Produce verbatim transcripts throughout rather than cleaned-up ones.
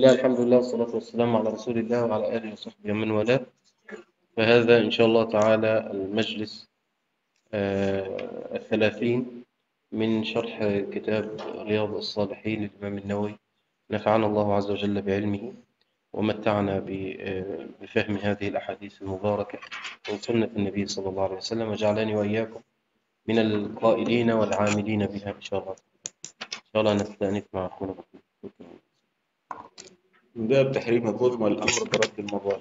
الله، الحمد لله والصلاة والسلام على رسول الله وعلى آله وصحبه ومن والاه. فهذا إن شاء الله تعالى المجلس آه، الثلاثين من شرح كتاب رياض الصالحين للإمام النووي. نفعنا الله عز وجل بعلمه ومتعنا ب- آه، بفهم هذه الأحاديث المباركة من سنة النبي صلى الله عليه وسلم، وجعلني وإياكم من القائلين والعاملين بها إن شاء الله. إن شاء الله نستأنف مع أخونا بكر. من باب تحريم الظلم والأمر برد المظالم.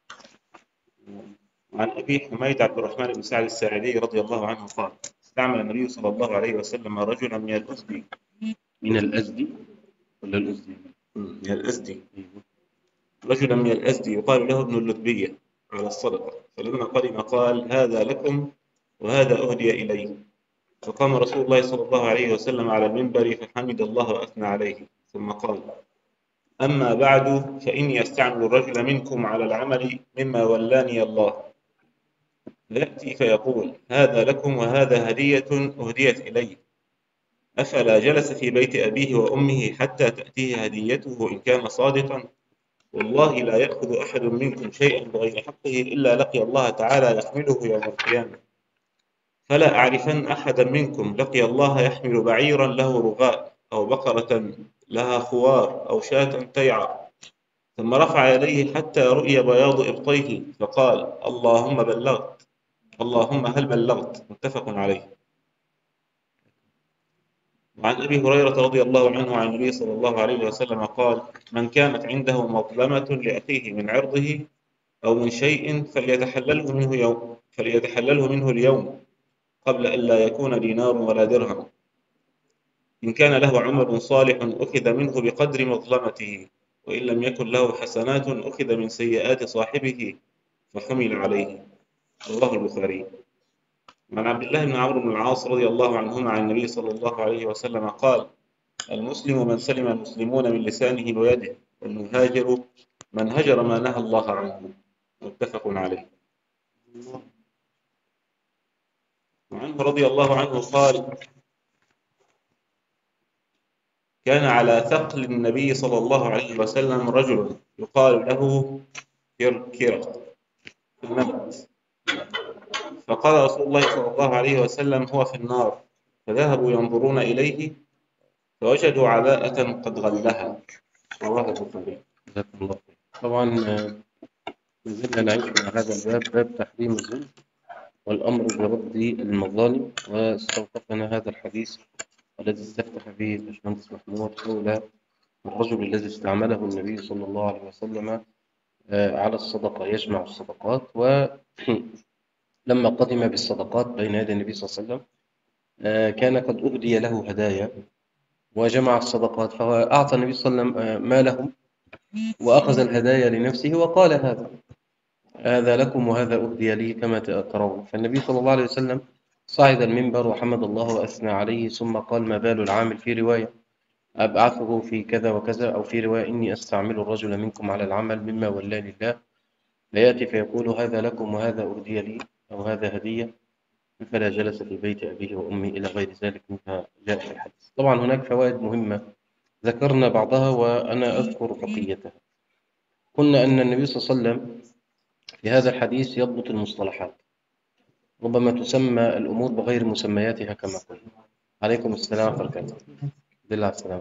عن أبي حميد عبد الرحمن بن سعد الساعدي رضي الله عنه قال: استعمل النبي صلى الله عليه وسلم رجلا من الأزدي من الأزدي ولا الأزدي؟ من الأزدي رجلا من الأزدي يقال له ابن اللتبية على الصدقة، فلما قدم قال: هذا لكم وهذا أهدي إلي. فقام رسول الله صلى الله عليه وسلم على المنبر فحمد الله وأثنى عليه، ثم قال: أما بعد، فإني أستعمل الرجل منكم على العمل مما ولاني الله، يأتي فيقول: هذا لكم وهذا هدية أهديت إلي، أفلا جلس في بيت أبيه وأمه حتى تأتيه هديته إن كان صادقا؟ والله لا يأخذ أحد منكم شيئا بغير حقه إلا لقي الله تعالى يحمله يوم القيامة. فلا أعرفن أحدا منكم لقي الله يحمل بعيرا له رغاء، أو بقرة لها خوار، أو شاة تيعر، ثم رفع يديه حتى رؤي بياض إبطيه فقال: اللهم بلغت، اللهم هل بلغت؟ متفق عليه. وعن أبي هريرة رضي الله عنه عن النبي صلى الله عليه وسلم قال: من كانت عنده مظلمة لأخيه من عرضه أو من شيء فليتحلله منه يوم فليتحلله منه اليوم قبل أن لا يكون دينار ولا درهم. إن كان له عمل صالح أخذ منه بقدر مظلمته، وإن لم يكن له حسنات أخذ من سيئات صاحبه فحمل عليه. رواه البخاري. عن عبد الله بن عمرو بن العاص رضي الله عنهما عن النبي صلى الله عليه وسلم قال: المسلم من سلم المسلمون من لسانه ويده، والمهاجر من هجر ما نهى الله عنه. متفق عليه. وعنه رضي الله عنه قال: كان على ثقل النبي صلى الله عليه وسلم رجل يقال له كركرة في النبت، فقال رسول الله صلى الله عليه وسلم: هو في النار. فذهبوا ينظرون إليه فوجدوا عباءة قد غلها. رواه البخاري. جزاكم الله خير. طبعا آه، ما زلنا نعيش مع هذا الباب، باب تحريم الظلم والأمر برد المظالم، واستوقفنا هذا الحديث الذي استفتح به الباشمهندس محمود حول الرجل الذي استعمله النبي صلى الله عليه وسلم آه، على الصدقة، يجمع الصدقات، ولما قدم بالصدقات بين يدي النبي صلى الله عليه وسلم آه، كان قد أهدي له هدايا وجمع الصدقات، فأعطى النبي صلى الله عليه وسلم آه، مالهم وأخذ الهدايا لنفسه وقال: هذا هذا لكم وهذا أهدي لي كما ترون. فالنبي صلى الله عليه وسلم صعد المنبر وحمد الله وأثنى عليه، ثم قال: ما بال العامل، في رواية أبعثه في كذا وكذا، أو في رواية إني أستعمل الرجل منكم على العمل مما ولاني الله، فيأتي فيقول: هذا لكم وهذا أهدي لي، أو هذا هدية، فلا جلس في بيت أبيه وأمه، إلى غير ذلك مما جاء في الحديث. طبعا هناك فوائد مهمة ذكرنا بعضها وأنا أذكر بقيتها. قلنا أن النبي صلى الله عليه وسلم في هذا الحديث يضبط المصطلحات، ربما تسمى الأمور بغير مسمياتها كما قلنا. عليكم السلام ورحمة الله وبركاته. بالله على السلامة.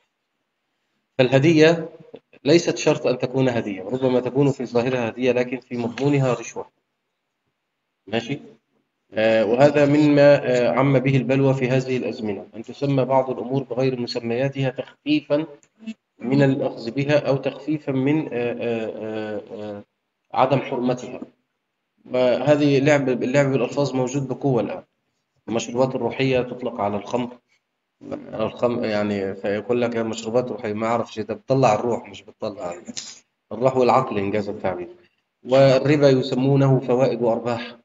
فالهدية ليست شرط أن تكون هدية، ربما تكون في ظاهرها هدية لكن في مضمونها رشوة. ماشي. آه وهذا مما آه عم به البلوى في هذه الأزمنة، أن تسمى بعض الأمور بغير مسمياتها تخفيفا من الأخذ بها، أو تخفيفا من آه آه آه آه عدم حرمتها. وهذه لعب اللعب بالألفاظ موجود بقوة الآن. المشروبات الروحية تطلق على الخمر، على الخمر يعني، فيقول لك مشروبات روحية، ما أعرفش ده بتطلع الروح مش بتطلع الروح والعقل إنجاز التعبير. والربا يسمونه فوائد وأرباح،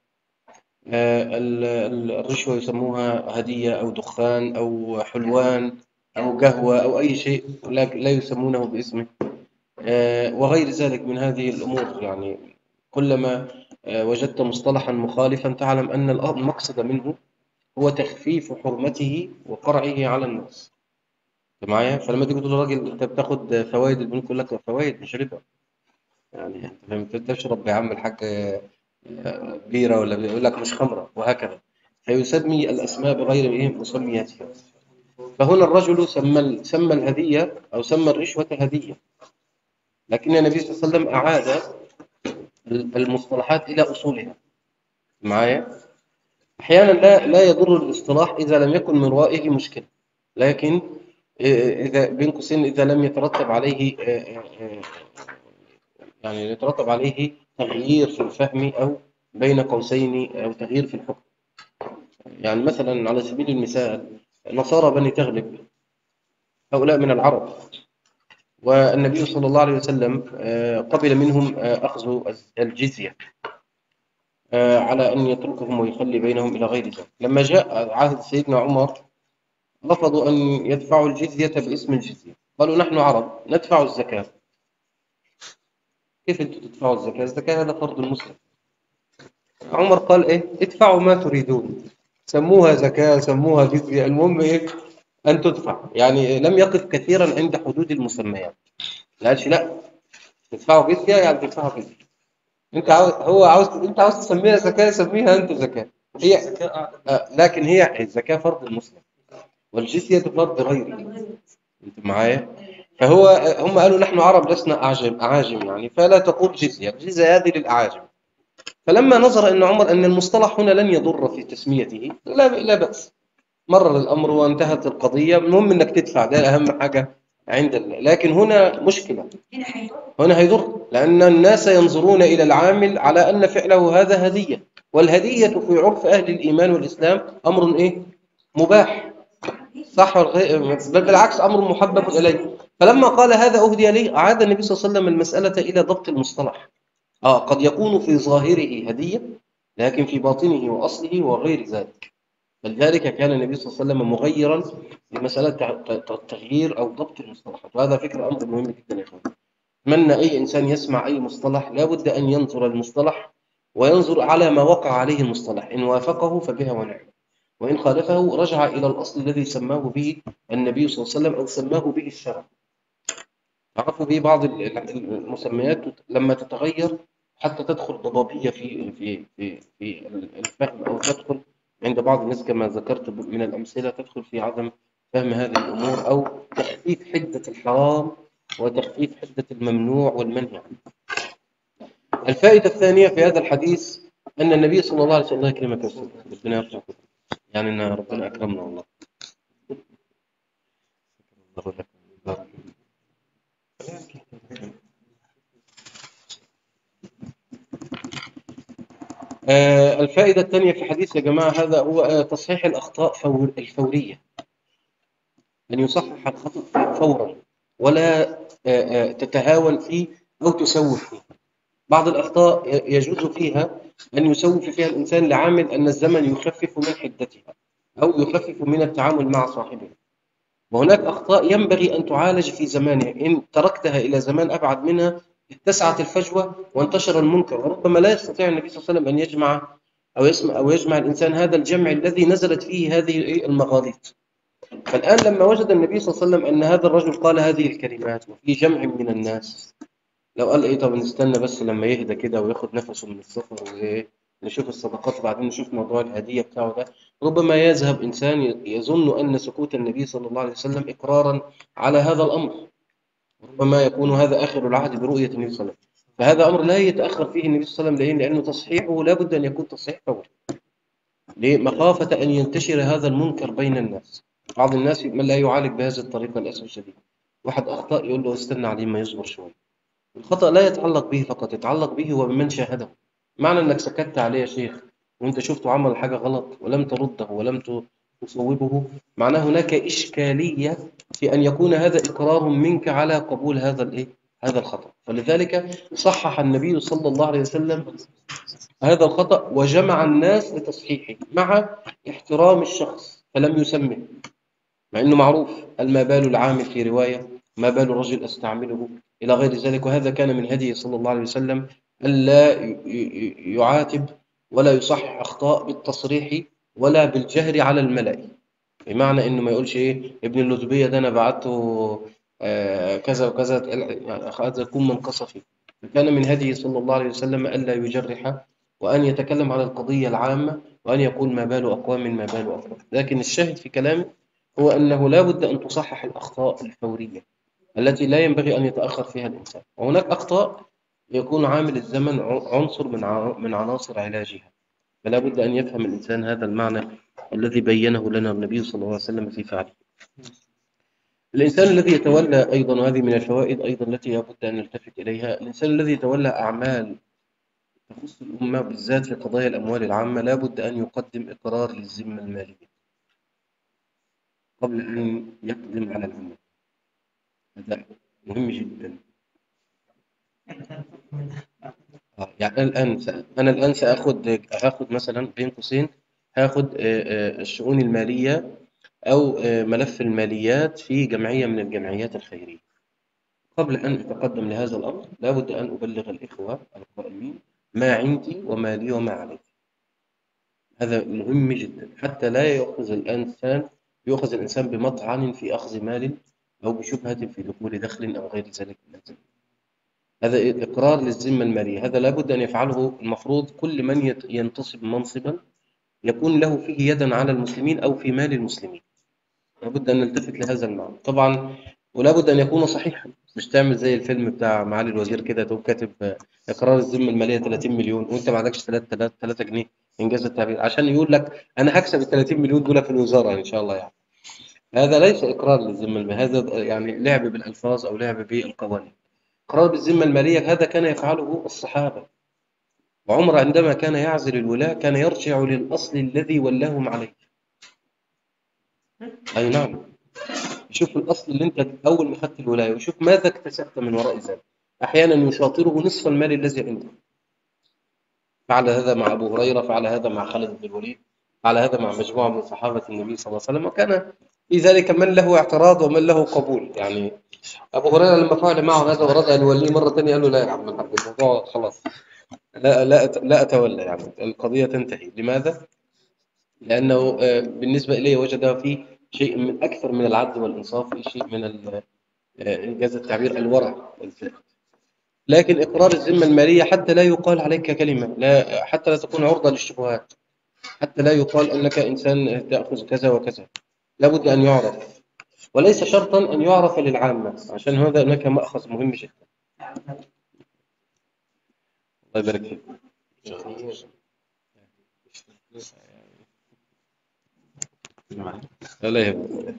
الرشوة يسموها هدية أو دخان أو حلوان أو قهوة أو أي شيء، لكن لا يسمونه باسمه، وغير ذلك من هذه الأمور. يعني كلما وجدت مصطلحا مخالفا تعلم أن المقصد منه هو تخفيف حرمته وقرعه على الناس. أنت معايا؟ فلما تيجي تقول للراجل أنت بتاخد فوائد البنوك يقول لك فوائد مش ربا. يعني أنت فاهم؟ أنت تشرب يا عم الحاج آه، بيرة ولا بي- يقول لك مش خمرة وهكذا. فيسمي الأسماء بغير إيه مسمياتها. فهنا الرجل سمى ال- سمى الهدية أو سمى الرشوة هدية، لكن النبي صلى الله عليه وسلم أعاد المصطلحات إلى أصولها. معايا؟ أحيانا لا لا يضر الاصطلاح إذا لم يكن من ورائه مشكلة، لكن إذا بين قوسين إذا لم يترتب عليه يعني يترتب عليه تغيير في الفهم أو بين قوسين أو تغيير في الحكم. يعني مثلا على سبيل المثال نصارى بني تغلب هؤلاء من العرب، والنبي صلى الله عليه وسلم آه، قبل منهم آه، أخذ الجزية آه، على أن يتركهم ويخلي بينهم إلى غير ذلك. لما جاء عهد سيدنا عمر رفضوا أن يدفعوا الجزية باسم الجزية، قالوا نحن عرب ندفع الزكاة. كيف أنتم تدفعوا الزكاة؟ الزكاة هذا فرض المسلم. عمر قال إيه؟ ادفعوا ما تريدون، سموها زكاة سموها جزية، المهم إيه؟ أن تدفع. يعني لم يقف كثيرا عند حدود المسميات، لا قالش لا تدفعوا جزية يعني تدفعوا جزية. أنت عاوز هو عاوز أنت عاوز تسميها زكاة سميها أنت زكاة. هي آه، لكن هي الزكاة فرض المسلم والجزية فرض غيره. أنت معايا؟ فهو هم قالوا نحن عرب لسنا أعجم أعاجم يعني، فلا تقول جزية، الجزية هذه للأعاجم. فلما نظر أن عمر أن المصطلح هنا لن يضر في تسميته لا لا بأس، مرر الأمر وانتهت القضية. المهم أنك تدفع، ده أهم حاجة عند الله. لكن هنا مشكلة، هنا هيضر، لأن الناس ينظرون إلى العامل على أن فعله هذا هدية، والهدية في عرف أهل الإيمان والإسلام أمر إيه؟ مباح، صح ولا غير؟ بل بالعكس أمر محبب إليه. فلما قال هذا أهدي لي أعاد النبي صلى الله عليه وسلم المسألة إلى ضبط المصطلح. آه قد يكون في ظاهره هدية، لكن في باطنه وأصله وغير ذلك. فلذلك كان النبي صلى الله عليه وسلم مغيرا لمسألة التغيير أو ضبط المصطلحات، وهذا فكرة أمر مهم جدا يا أخوان. أتمنى أي إنسان يسمع أي مصطلح لا بد أن ينظر المصطلح وينظر على ما وقع عليه المصطلح، إن وافقه فبها ونعم، وإن خالفه رجع إلى الأصل الذي سماه به النبي صلى الله عليه وسلم أو سماه به الشرع. عرفوا به بعض المسميات لما تتغير حتى تدخل ضبابية في في في في الفهم، أو تدخل عند بعض الناس كما ذكرت من الأمثلة تدخل في عدم فهم هذه الأمور، أو تخفيف حدة الحرام وتخفيف حدة الممنوع والمنهي عنه. الفائدة الثانية في هذا الحديث أن النبي صلى الله عليه وسلم، الله يكرمك يا أستاذ، ربنا يرفعك، يعني أن ربنا أكرمنا والله. آه، الفائدة الثانية في الحديث يا جماعة هذا هو آه، تصحيح الأخطاء فور الفورية، أن يصحح الخطأ فورا ولا آه، آه، تتهاون فيه أو تسوف فيه. بعض الأخطاء ي- يجوز فيها أن يسوف فيها الإنسان لعامل أن الزمن يخفف من حدتها أو يخفف من التعامل مع صاحبه، وهناك أخطاء ينبغي أن تعالج في زمانها، إن تركتها إلى زمان أبعد منها اتسعت الفجوة وانتشر المنكر، وربما لا يستطيع النبي صلى الله عليه وسلم أن يجمع أو يسمع أو يجمع الإنسان هذا الجمع الذي نزلت فيه هذه المغاليط. فالآن لما وجد النبي صلى الله عليه وسلم أن هذا الرجل قال هذه الكلمات وفي جمع من الناس، لو قال إيه طب نستنى بس لما يهدى كده وياخد نفسه من السفر وإيه نشوف الصدقات وبعدين نشوف موضوع الهدية بتاعه ده، ربما يذهب إنسان يظن أن سكوت النبي صلى الله عليه وسلم إقرارا على هذا الأمر، ربما يكون هذا آخر العهد برؤية النبي صلى الله عليه وسلم. فهذا أمر لا يتأخر فيه النبي صلى الله عليه وسلم، لأنه تصحيحه لا بد أن يكون تصحيح فوري، ليه؟ مخافة أن ينتشر هذا المنكر بين الناس. بعض الناس من لا يعالج بهذه الطريقة للأسف الشديد، واحد أخطأ يقول له استنى عليه ما يصبر شوية. الخطأ لا يتعلق به فقط، يتعلق به وبمن شاهده. معنى أنك سكت عليه يا شيخ وأنت شفته عمل حاجة غلط ولم ترده ولم تصوبه، معناه هناك إشكالية في أن يكون هذا إقرار منك على قبول هذا الإيه؟ هذا الخطأ. فلذلك صحح النبي صلى الله عليه وسلم هذا الخطأ وجمع الناس لتصحيحه مع احترام الشخص، فلم يسمه، مع أنه معروف ما بال العامل في رواية ما بال الرجل أستعمله إلى غير ذلك. وهذا كان من هديه صلى الله عليه وسلم ألا يعاتب ولا يصحح أخطاء بالتصريح ولا بالجهر على الملأ. بمعنى إنه ما يقولش إيه ابن اللتبية ده أنا بعته آه، كذا وكذا، يعني هذا يكون منقصة فيه. فكان من هديه صلى الله عليه وسلم ألا يجرح، وأن يتكلم على القضية العامة، وأن يقول ما بال أقوام ما بال أقوام. لكن الشاهد في كلامه هو أنه لا بد أن تصحح الأخطاء الفورية التي لا ينبغي أن يتأخر فيها الإنسان. وهناك أخطاء يكون عامل الزمن عنصر من ع- من عناصر علاجها، فلا بد أن يفهم الإنسان هذا المعنى الذي بينه لنا النبي صلى الله عليه وسلم في فعله. الإنسان الذي يتولى أيضا، وهذه من الفوائد أيضا التي لابد أن نلتفت إليها، الإنسان الذي يتولى أعمال تخص الأمة بالذات في قضايا الأموال العامة لا بد أن يقدم إقرار للذمة المالية قبل أن يقدم على العمل. هذا مهم جدا. آه، يعني أنا الآن سأ- أنا الآن سأخذ هاخذ مثلا بين قوسين، هاخذ آه، آه، الشؤون المالية أو آه، ملف الماليات في جمعية من الجمعيات الخيرية. قبل أن أتقدم لهذا الأمر لابد أن أبلغ الإخوة القائمين ما عندي وما لي وما علي. هذا مهم جدا حتى لا يأخذ الإنسان يؤخذ الإنسان بمطعن في أخذ مال أو بشبهة في دخول دخل أو غير ذلك من الأمور. هذا إقرار للذمة المالية، هذا لابد أن يفعله المفروض كل من يت- ينتصب منصبا يكون له فيه يدا على المسلمين أو في مال المسلمين. لابد أن نلتفت لهذا المعنى طبعا، ولابد أن يكون صحيحا. مش تعمل زي الفيلم بتاع معالي الوزير كده تقوم كاتب آه، إقرار الذمة المالية ثلاثين مليون وأنت ما عندكش ثلاثة جنيه، إنجاز التعبير، عشان يقول لك أنا هكسب ال ثلاثين مليون دول في الوزارة إن شاء الله يعني. هذا ليس إقرار للذمة المالية، هذا يعني لعب بالألفاظ أو لعب بالقوانين. إقرار بالذمة المالية هذا كان يفعله الصحابة، وعمر عندما كان يعزل الولاة كان يرجع للأصل الذي ولاهم عليه. أي نعم، يشوف الأصل اللي أنت أول ما خدت الولاية ويشوف ماذا اكتسبت من وراء ذلك. أحيانا يشاطره نصف المال الذي عنده. فعل هذا مع أبو هريرة، فعل هذا مع خالد بن الوليد، فعل هذا مع مجموعة من صحابة النبي صلى الله عليه وسلم، وكان في ذلك من له اعتراض ومن له قبول. يعني أبو هريرة لما فعل معه هذا ورد أن يوليه مرة ثانية قال له لا يا عم الحاج الموضوع خلاص، لا لا أت- لا أتولى، يعني القضية تنتهي. لماذا؟ لأنه آه، بالنسبة إليه وجد فيه شيء من أكثر من العدل والإنصاف، في شيء من ال- آه، إنجاز التعبير الورع والفقه. لكن إقرار الذمة المالية حتى لا يقال عليك كلمة، لا حتى لا تكون عرضة للشبهات، حتى لا يقال أنك إنسان تأخذ كذا وكذا، لابد أن يعرف، وليس شرطا أن يعرف للعامة، عشان هذا هناك مأخذ مهم جدا. الله يبارك فيك. لا يهمك.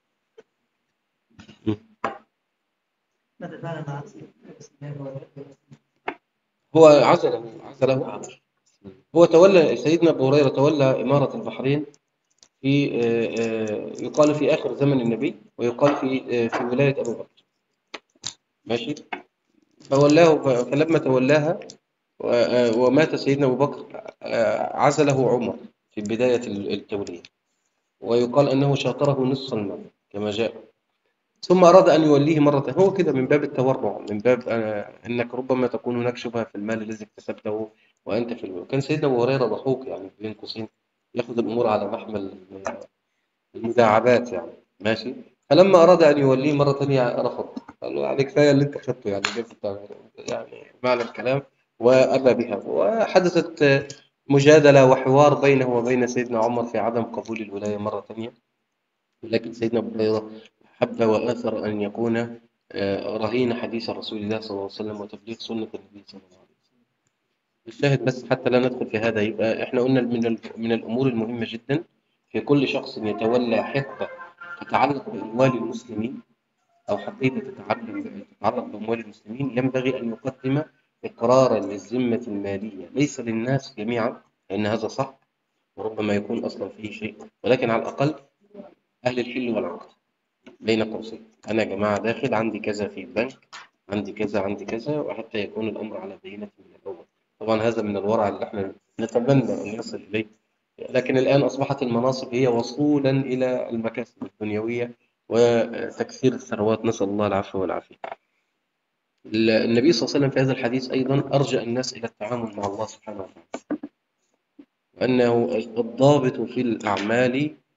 هو عزله عزله هو تولى سيدنا أبو هريرة تولى إمارة البحرين في آه، آه، يقال في آخر زمن النبي، ويقال في آه، في ولاية أبو بكر. ماشي. فولاه فلما تولاها و- آه، ومات سيدنا أبو بكر آه، عزله عمر في بداية التولية، ويقال أنه شاطره نصف المال كما جاء. ثم أراد أن يوليه مرة، هو كده من باب التورع، من باب آه، أنك ربما تكون هناك شبهة في المال الذي اكتسبته وأنت في المال. كان سيدنا أبو هريرة ضحوك يعني بين قوسين، يأخذ الأمور على محمل المداعبات يعني. ماشي. فلما أراد أن يوليه مرة ثانية رفض، قال له يعني كفاية اللي أنت خدته، يعني جبت يعني معنى الكلام، وأبى بها. وحدثت مجادلة وحوار بينه وبين سيدنا عمر في عدم قبول الولاية مرة ثانية. لكن سيدنا أبو هريرة حب وآثر أن يكون آه، رهين حديث رسول الله صلى الله عليه وسلم وتبليغ سنة النبي صلى الله عليه وسلم. الشاهد بس حتى لا ندخل في هذا، يبقى احنا قلنا من ال- من الأمور المهمة جدا في كل شخص يتولى حقبة تتعلق بأموال المسلمين أو حقيبة تتعلق تتعلق بأموال المسلمين، ينبغي أن يقدم إقرارا للذمة المالية ليس للناس جميعا، لأن هذا صح وربما يكون أصلا فيه شيء، ولكن على الأقل أهل الحل والعقد. بين قوسين أنا يا جماعة داخل عندي كذا في البنك، عندي كذا عندي كذا، وحتى يكون الأمر على بينة من الأول. طبعا هذا من الورع اللي احنا نتمنى أن يصل إليه، لكن الآن أصبحت المناصب هي وصولا إلى المكاسب الدنيوية وتكثير الثروات، نسأل الله العفو والعافية. النبي صلى الله عليه وسلم في هذا الحديث أيضا أرجع الناس إلى التعامل مع الله سبحانه وتعالى، وأنه الضابط في الأعمال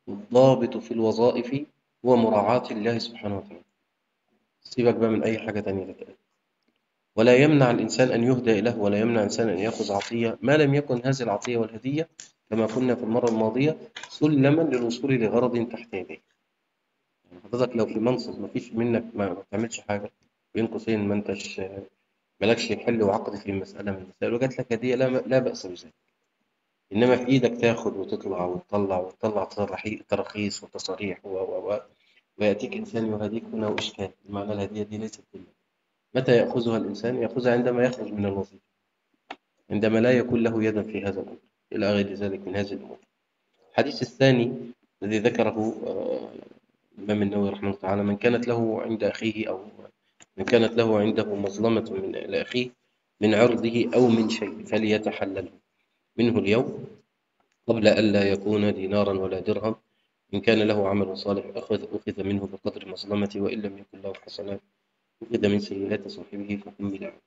الضابط في الوظائف هو مراعاة الله سبحانه وتعالى. سيبك بقى من أي حاجة تانية تتقال. ولا يمنع الإنسان أن يهدى إليه، ولا يمنع الإنسان أن يأخذ عطية ما لم يكن هذه العطية والهدية كما قلنا في المرة الماضية سلما للوصول لغرض تحت يديه. يعني حضرتك لو في منصب ما فيش منك، ما ما بتعملش حاجة، بين قوسين ما انتش مالكش حل وعقد في مسألة من المسائل وجات لك هدية، لا لا بأس بذلك. إنما في إيدك تاخد وتطلع وتطلع وتطلع تراخي- تراخيص وتصاريح و و و ويأتيك إنسان يهديك، هنا وإشكال. معنى الهدية دي ليست كلها. متى يأخذها الإنسان؟ يأخذها عندما يخرج من الوظيفة، عندما لا يكون له يد في هذا الأمر، إلى غير ذلك من هذه الأمور. الحديث الثاني الذي ذكره آه، الإمام النووي رحمه الله تعالى: من كانت له عند أخيه، أو من كانت له عنده مظلمة من أخيه من عرضه أو من شيء فليتحلله منه اليوم قبل ألا يكون دينارا ولا درهم. إن كان له عمل صالح أخذ أخذ منه بقدر مظلمته، وإن لم يكن له حسنات أخذ من سيئات صاحبه فحمل عنه.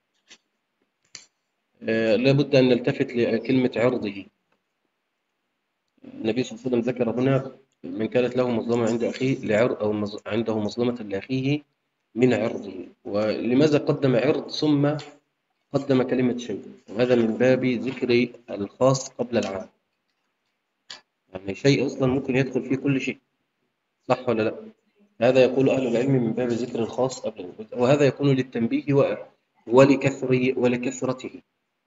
آه، لا بد أن نلتفت لكلمة عرضه. النبي صلى الله عليه وسلم ذكر هنا: من كانت له مظلمة عند أخيه لعرض، أو مظ- عنده مظلمة لأخيه من عرضه. ولماذا قدم عرض ثم قدم كلمة شيء؟ وهذا من باب ذكر الخاص قبل العام. يعني شيء أصلا ممكن يدخل فيه كل شيء، صح ولا لا؟ هذا يقول أهل العلم من باب ذكر الخاص قبل العام، وهذا يكون للتنبيه و- ولكثر ولكثرته.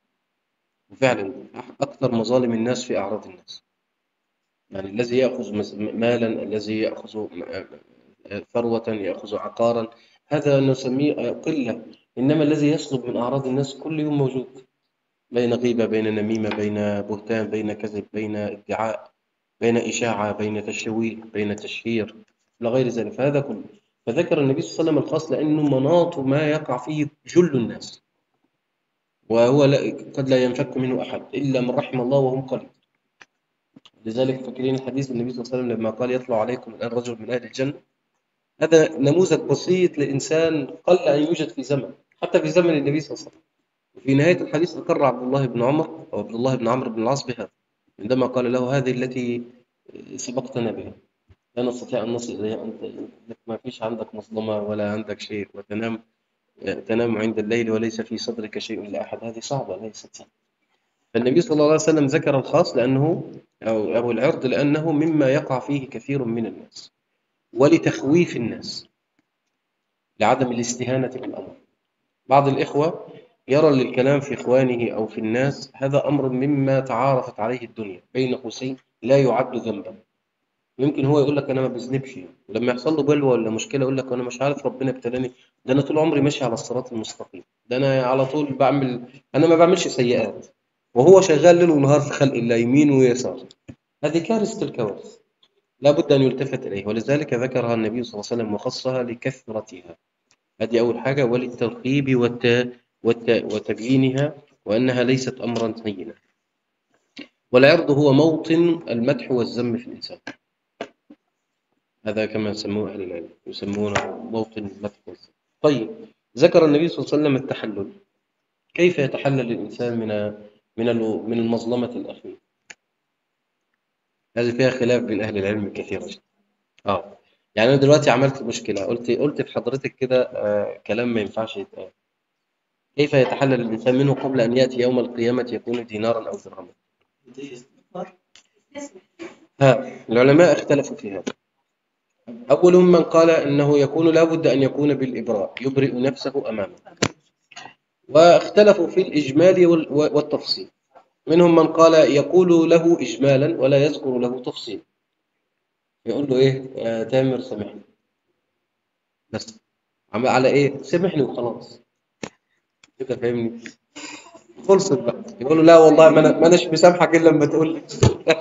وفعلا أكثر مظالم الناس في أعراض الناس. يعني الذي يأخذ مس- مالا، الذي يأخذ ثروة، يأخذ عقارا، هذا نسميه قلة. إنما الذي يسلب من أعراض الناس كل يوم موجود، بين غيبة، بين نميمة، بين بهتان، بين كذب، بين ادعاء، بين إشاعة، بين تشويه، بين تشهير، إلى غير ذلك. فهذا كله. فذكر النبي صلى الله عليه وسلم الخاص لأنه مناط ما يقع فيه جل الناس، وهو لا قد لا ينفك منه أحد إلا من رحم الله وهم قليل. لذلك فاكرين الحديث النبي صلى الله عليه وسلم لما قال: يطلع عليكم الآن رجل من أهل الجنة. هذا نموذج بسيط لإنسان قل أن يوجد في زمن، حتى في زمن النبي صلى الله عليه وسلم. وفي نهاية الحديث أقر عبد الله بن عمر أو عبد الله بن عمرو بن العاص بهذا، عندما قال له: هذه التي سبقتنا بها، لا نستطيع أن نصل إليها، أنت أنك ما فيش عندك مظلمة ولا عندك شيء، وتنام تنام عند الليل وليس في صدرك شيء لأحد. هذه صعبة، ليست سهلة. فالنبي صلى الله عليه وسلم ذكر الخاص لأنه، أو أو العرض، لأنه مما يقع فيه كثير من الناس، ولتخويف الناس، لعدم الاستهانة بالأمر. بعض الإخوة يرى للكلام في إخوانه أو في الناس هذا أمر مما تعارفت عليه الدنيا، بين قوسين لا يعد ذنبا. يمكن هو يقول لك أنا ما بذنبش، ولما يحصل له بلوى ولا مشكلة يقول لك أنا مش عارف ربنا ابتلاني، ده أنا طول عمري ماشي على الصراط المستقيم، ده أنا على طول بعمل، أنا ما بعملش سيئات، وهو شغال ليل ونهار في خلق الله يمين ويسار. هذه كارثة الكوارث، لا بد أن يلتفت إليه. ولذلك ذكرها النبي صلى الله عليه وسلم وخصها لكثرتها. هذه أول حاجة، وللترغيب والت... والت... وتبيينها، وأنها ليست أمرا هينا. والعرض هو موطن المدح والذم في الإنسان، هذا كما يسموه أهل العلم، يسمونه موطن المدح والذم. طيب، ذكر النبي صلى الله عليه وسلم التحلل. كيف يتحلل الإنسان من من ال- من المظلمة الأخيرة؟ هذه فيها خلاف بين أهل العلم كثيرا جدا. اه يعني أنا دلوقتي عملت مشكلة، قلت قلت لحضرتك كده آه كلام ما ينفعش يتقال. كيف يتحلل الإنسان منه قبل أن يأتي يوم القيامة يكون دينارا أو درهما؟ ها العلماء اختلفوا في هذا. أولهم من قال إنه يكون لا بد أن يكون بالإبراء، يبرئ نفسه أمامه. واختلفوا في الإجمال وال- والتفصيل. منهم من قال يقول له إجمالا ولا يذكر له تفصيل، يقول له إيه: يا تامر سامحني، بس عم على إيه؟ سامحني وخلاص كده، فاهمني؟ خلصت بقى. يقول له: لا والله ما أنا ما أناش مسامحك إلا لما تقول لي.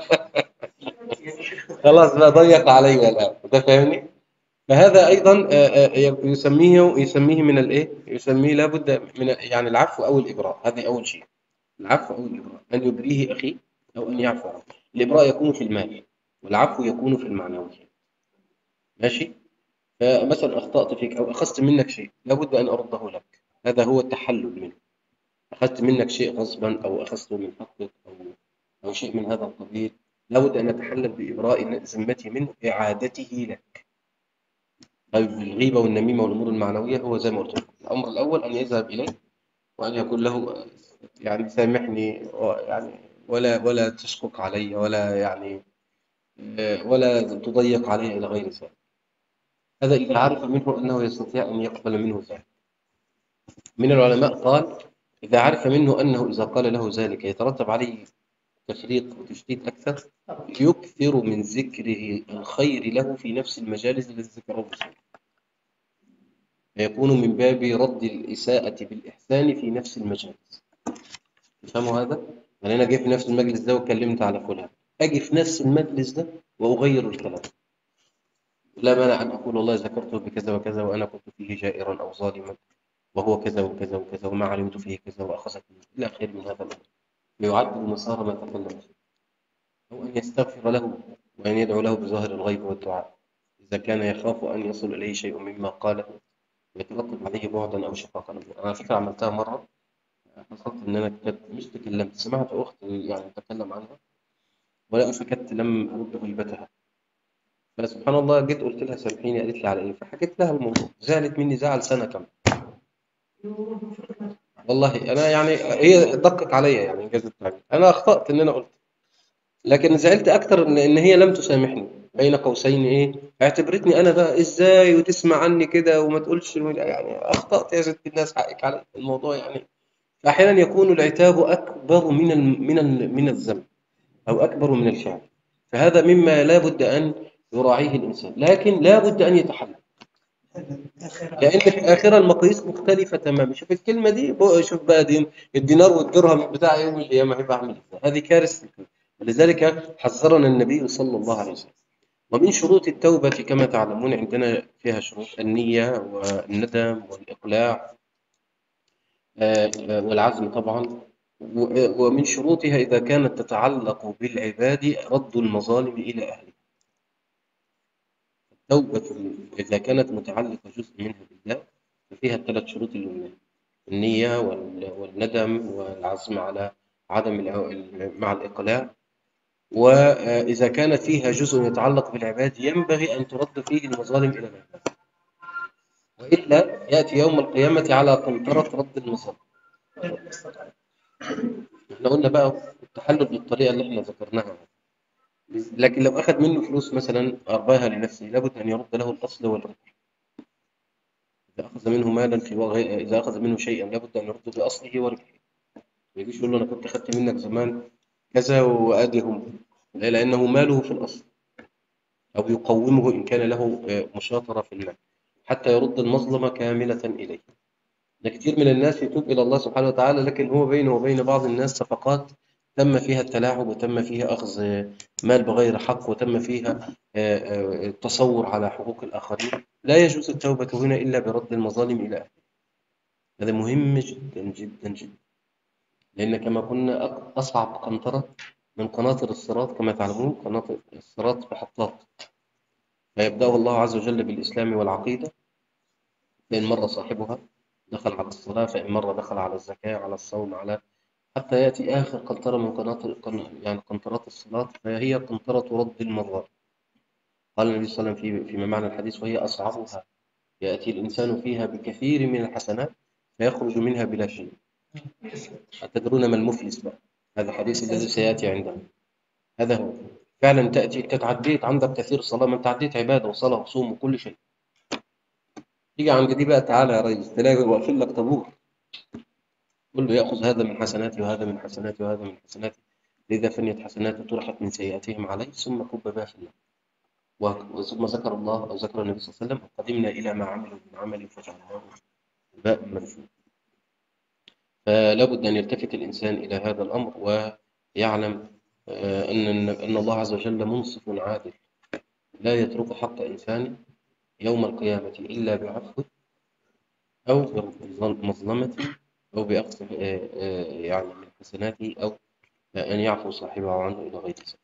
خلاص بقى، ضيق عليا الآن، ده فاهمني؟ فهذا أيضا آه، آه، يسميه يسميه من الإيه؟ يسميه لابد من يعني العفو أو الإبراء. هذه أول شيء، العفو أو الإبراء، أن يبريه أخيه أو أن يعفو عنه. الإبراء يكون في المال، والعفو يكون في المعنوي. ماشي؟ فمثلا أخطأت فيك أو أخذت منك شيء، لابد أن أرده لك، هذا هو التحلل منه. أخذت منك شيء غصبا، أو أخذته من حقك، أو أو شيء من هذا القبيل، لابد أن نتحلل بإبراء ذمته منه إعادته له. طيب الغيبة والنميمة والأمور المعنوية هو زي ما قلت لكم، الأمر الأول أن يذهب إليه وأن يقول له يعني سامحني، يعني ولا ولا تشقق علي، ولا يعني ولا تضيق علي إلى غير ذلك. هذا إذا عرف منه أنه يستطيع أن يقبل منه ذلك. من العلماء قال إذا عرف منه أنه إذا قال له ذلك يترتب عليه تفريق وتشديد أكثر، يكثر من ذكره الخير له في نفس المجالس التي ذكره فيها، فيكون من باب رد الإساءة بالإحسان في نفس المجالس. تفهموا هذا؟ يعني أنا جاي في نفس المجلس ده واتكلمت على فلان، أجي في نفس المجلس ده وأغير الكلام، لا مانع أن أقول والله ذكرته بكذا وكذا وأنا كنت فيه جائرا أو ظالما وهو كذا وكذا وكذا وما علمت فيه كذا وأخذت منه إلى آخره من هذا الأمر، ليعدل مسار ما تكلم فيه، أو أن يستغفر له وأن يدعو له بظاهر الغيب والدعاء إذا كان يخاف أن يصل إليه شيء مما قاله ويترتب عليه بعدا أو شقاقا. أنا على فكرة عملتها مرة، حصلت إن أنا كتبت مش تكلمت، سمعت أخت يعني تتكلم عنها ولا سكت لم أرد غيبتها، فسبحان الله جيت قلت لها سامحيني، قالت لي على إيه؟ فحكيت لها الموضوع، زعلت مني زعل سنة كاملة. والله أنا يعني هي دقت عليا يعني إنجاز التعبير، أنا أخطأت إن أنا قلت، لكن زعلت أكتر إن إن هي لم تسامحني، بين قوسين إيه، اعتبرتني أنا بقى إزاي وتسمع عني كده وما تقولش يعني أخطأت يا ست الناس، حقك علي الموضوع يعني. أحيانا يكون العتاب أكبر من ال من ال من الذنب أو أكبر من الفعل، فهذا مما لا بد أن يراعيه الإنسان، لكن لا بد أن يتحلى، لأن في الآخرة المقاييس مختلفة تماما. شوف الكلمة دي بقى، شوف بقى دين الدينار والدرهم بتاع يوم القيامة هيبقى عامل إزاي، هذه كارثة. ولذلك حذرنا النبي صلى الله عليه وسلم. ومن شروط التوبة كما تعلمون عندنا فيها شروط: النية والندم والإقلاع آه، آه، والعزم طبعا. و- ومن شروطها إذا كانت تتعلق بالعباد رد المظالم إلى أهلها. التوبة إذا كانت متعلقة جزء منها بالله ففيها الثلاث شروط اللي قلناها: النية وال- والندم والعزم على عدم الع- مع الإقلاع. وإذا كانت فيها جزء يتعلق بالعباد ينبغي أن ترد فيه المظالم إلى العباد، وإلا يأتي يوم القيامة على قنطرة رد المظالم. احنا قلنا بقى التحلل بالطريقة اللي احنا ذكرناها، لكن لو أخذ منه فلوس مثلا أرباها لنفسه لابد أن يرد له الأصل والربح. إذا أخذ منه مالا في وغي... إذا أخذ منه شيئا لابد أن يرد بأصله وربحه. ما يجيش يقول له أنا كنت أخذت منك زمان كذا وأديهم، لأنه ماله في الأصل، أو يقومه إن كان له آه، مشاطرة في المال حتى يرد المظلمة كاملة إليه. ده كتير من الناس يتوب إلى الله سبحانه وتعالى، لكن هو بينه وبين بعض الناس صفقات تم فيها التلاعب، وتم فيها أخذ مال بغير حق، وتم فيها آه، آه، التصور على حقوق الآخرين. لا يجوز التوبة هنا إلا برد المظالم إلى أهله. هذا مهم جدا جدا جدا، لأن كما قلنا أق- أصعب قنطرة من قناطر الصراط كما تعلمون قناطر الصراط بحطات، فيبدأه الله عز وجل بالإسلام والعقيدة، فإن مر صاحبها دخل على الصلاة، فإن مر دخل على الزكاة على الصوم على، حتى يأتي آخر قنطرة من قناطر قن- يعني قنطرات الصلاة، فهي قنطرة رد المظالم. قال النبي صلى الله عليه وسلم في فيما معنى الحديث: وهي أصعبها، يأتي الإنسان فيها بكثير من الحسنات فيخرج منها بلا شيء. أتدرون ما المفلس بقى؟ هذا الحديث الذي سيأتي عندنا، هذا هو فعلا. تأتي أنت تعديت عندك كثير صلاة، ما أنت عديت عبادة وصلاة وصوم وكل شيء، تيجي عند دي بقى تعالى يا ريس تلاقي واقفين لك طابور، كله يأخذ هذا من حسناتي وهذا من حسناتي وهذا من حسناتي، لذا فنيت حسناته طرحت من سيئاتهم عليه ثم كب بها في النار. وثم ذكر الله أو ذكر النبي صلى الله عليه وسلم: وقدمنا إلى ما عملوا من عمل فجعلناه هباء منثورا. فلا بد أن يلتفت الإنسان إلى هذا الأمر ويعلم آه، أن أن الله عز وجل منصف عادل، لا يترك حق إنسان يوم القيامة إلا بعفو أو بمظلمة أو بأخذ آه، آه، يعني من حسناته، أو أن يعفو صاحبه عنه إلى غير ذلك.